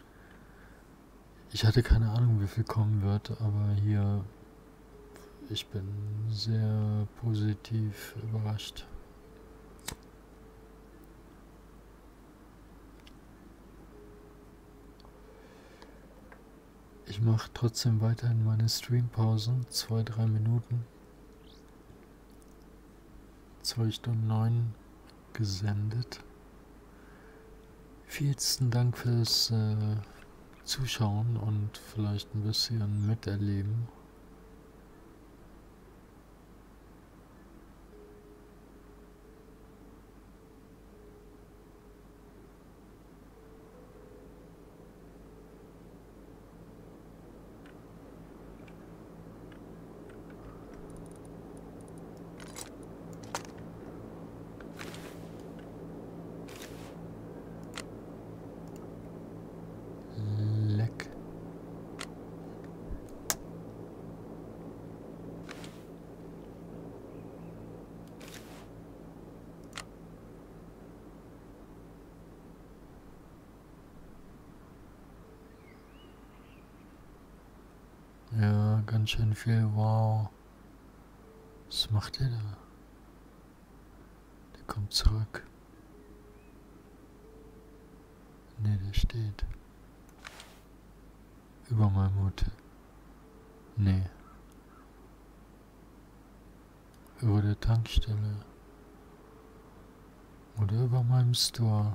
ich hatte keine Ahnung, wie viel kommen wird, aber hier, ich bin sehr positiv überrascht. Ich mache trotzdem weiterhin meine Streampausen, zwei, drei Minuten. zwei Stunden neun gesendet. Vielen Dank fürs äh, Zuschauen und vielleicht ein bisschen miterleben. Leck. Ja, ganz schön viel. Wow. Was macht der da? Der kommt zurück. Ne, der steht. Über meinem Hotel. Nee. Über der Tankstelle. Oder über meinem Store.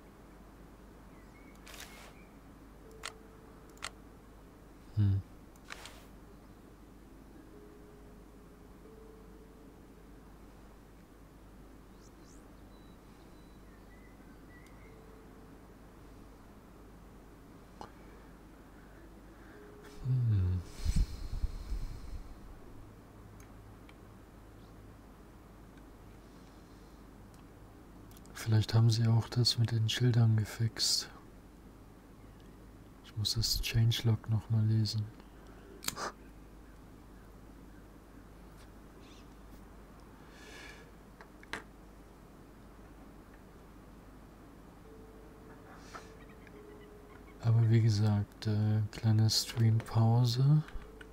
Hm. Vielleicht haben sie auch das mit den Schildern gefixt. Ich muss das Changelog nochmal lesen. Aber wie gesagt, äh, kleine Streampause.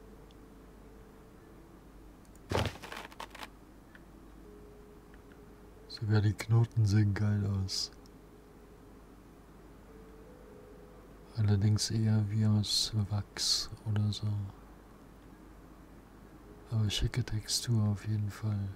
Sogar die Knoten sehen geil aus. Allerdings eher wie aus Wachs oder so. Aber schicke Textur auf jeden Fall.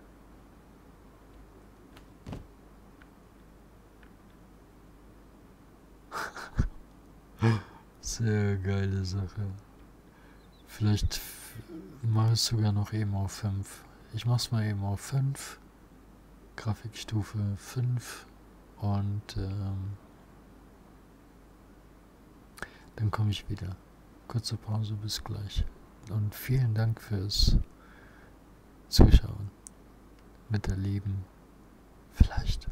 Sehr geile Sache. Vielleicht mache ich es sogar noch eben auf fünf. Ich mache es mal eben auf fünf. Grafikstufe fünf. Und ähm, dann komme ich wieder. Kurze Pause, bis gleich. Und vielen Dank fürs Zuschauen. Miterleben. Vielleicht.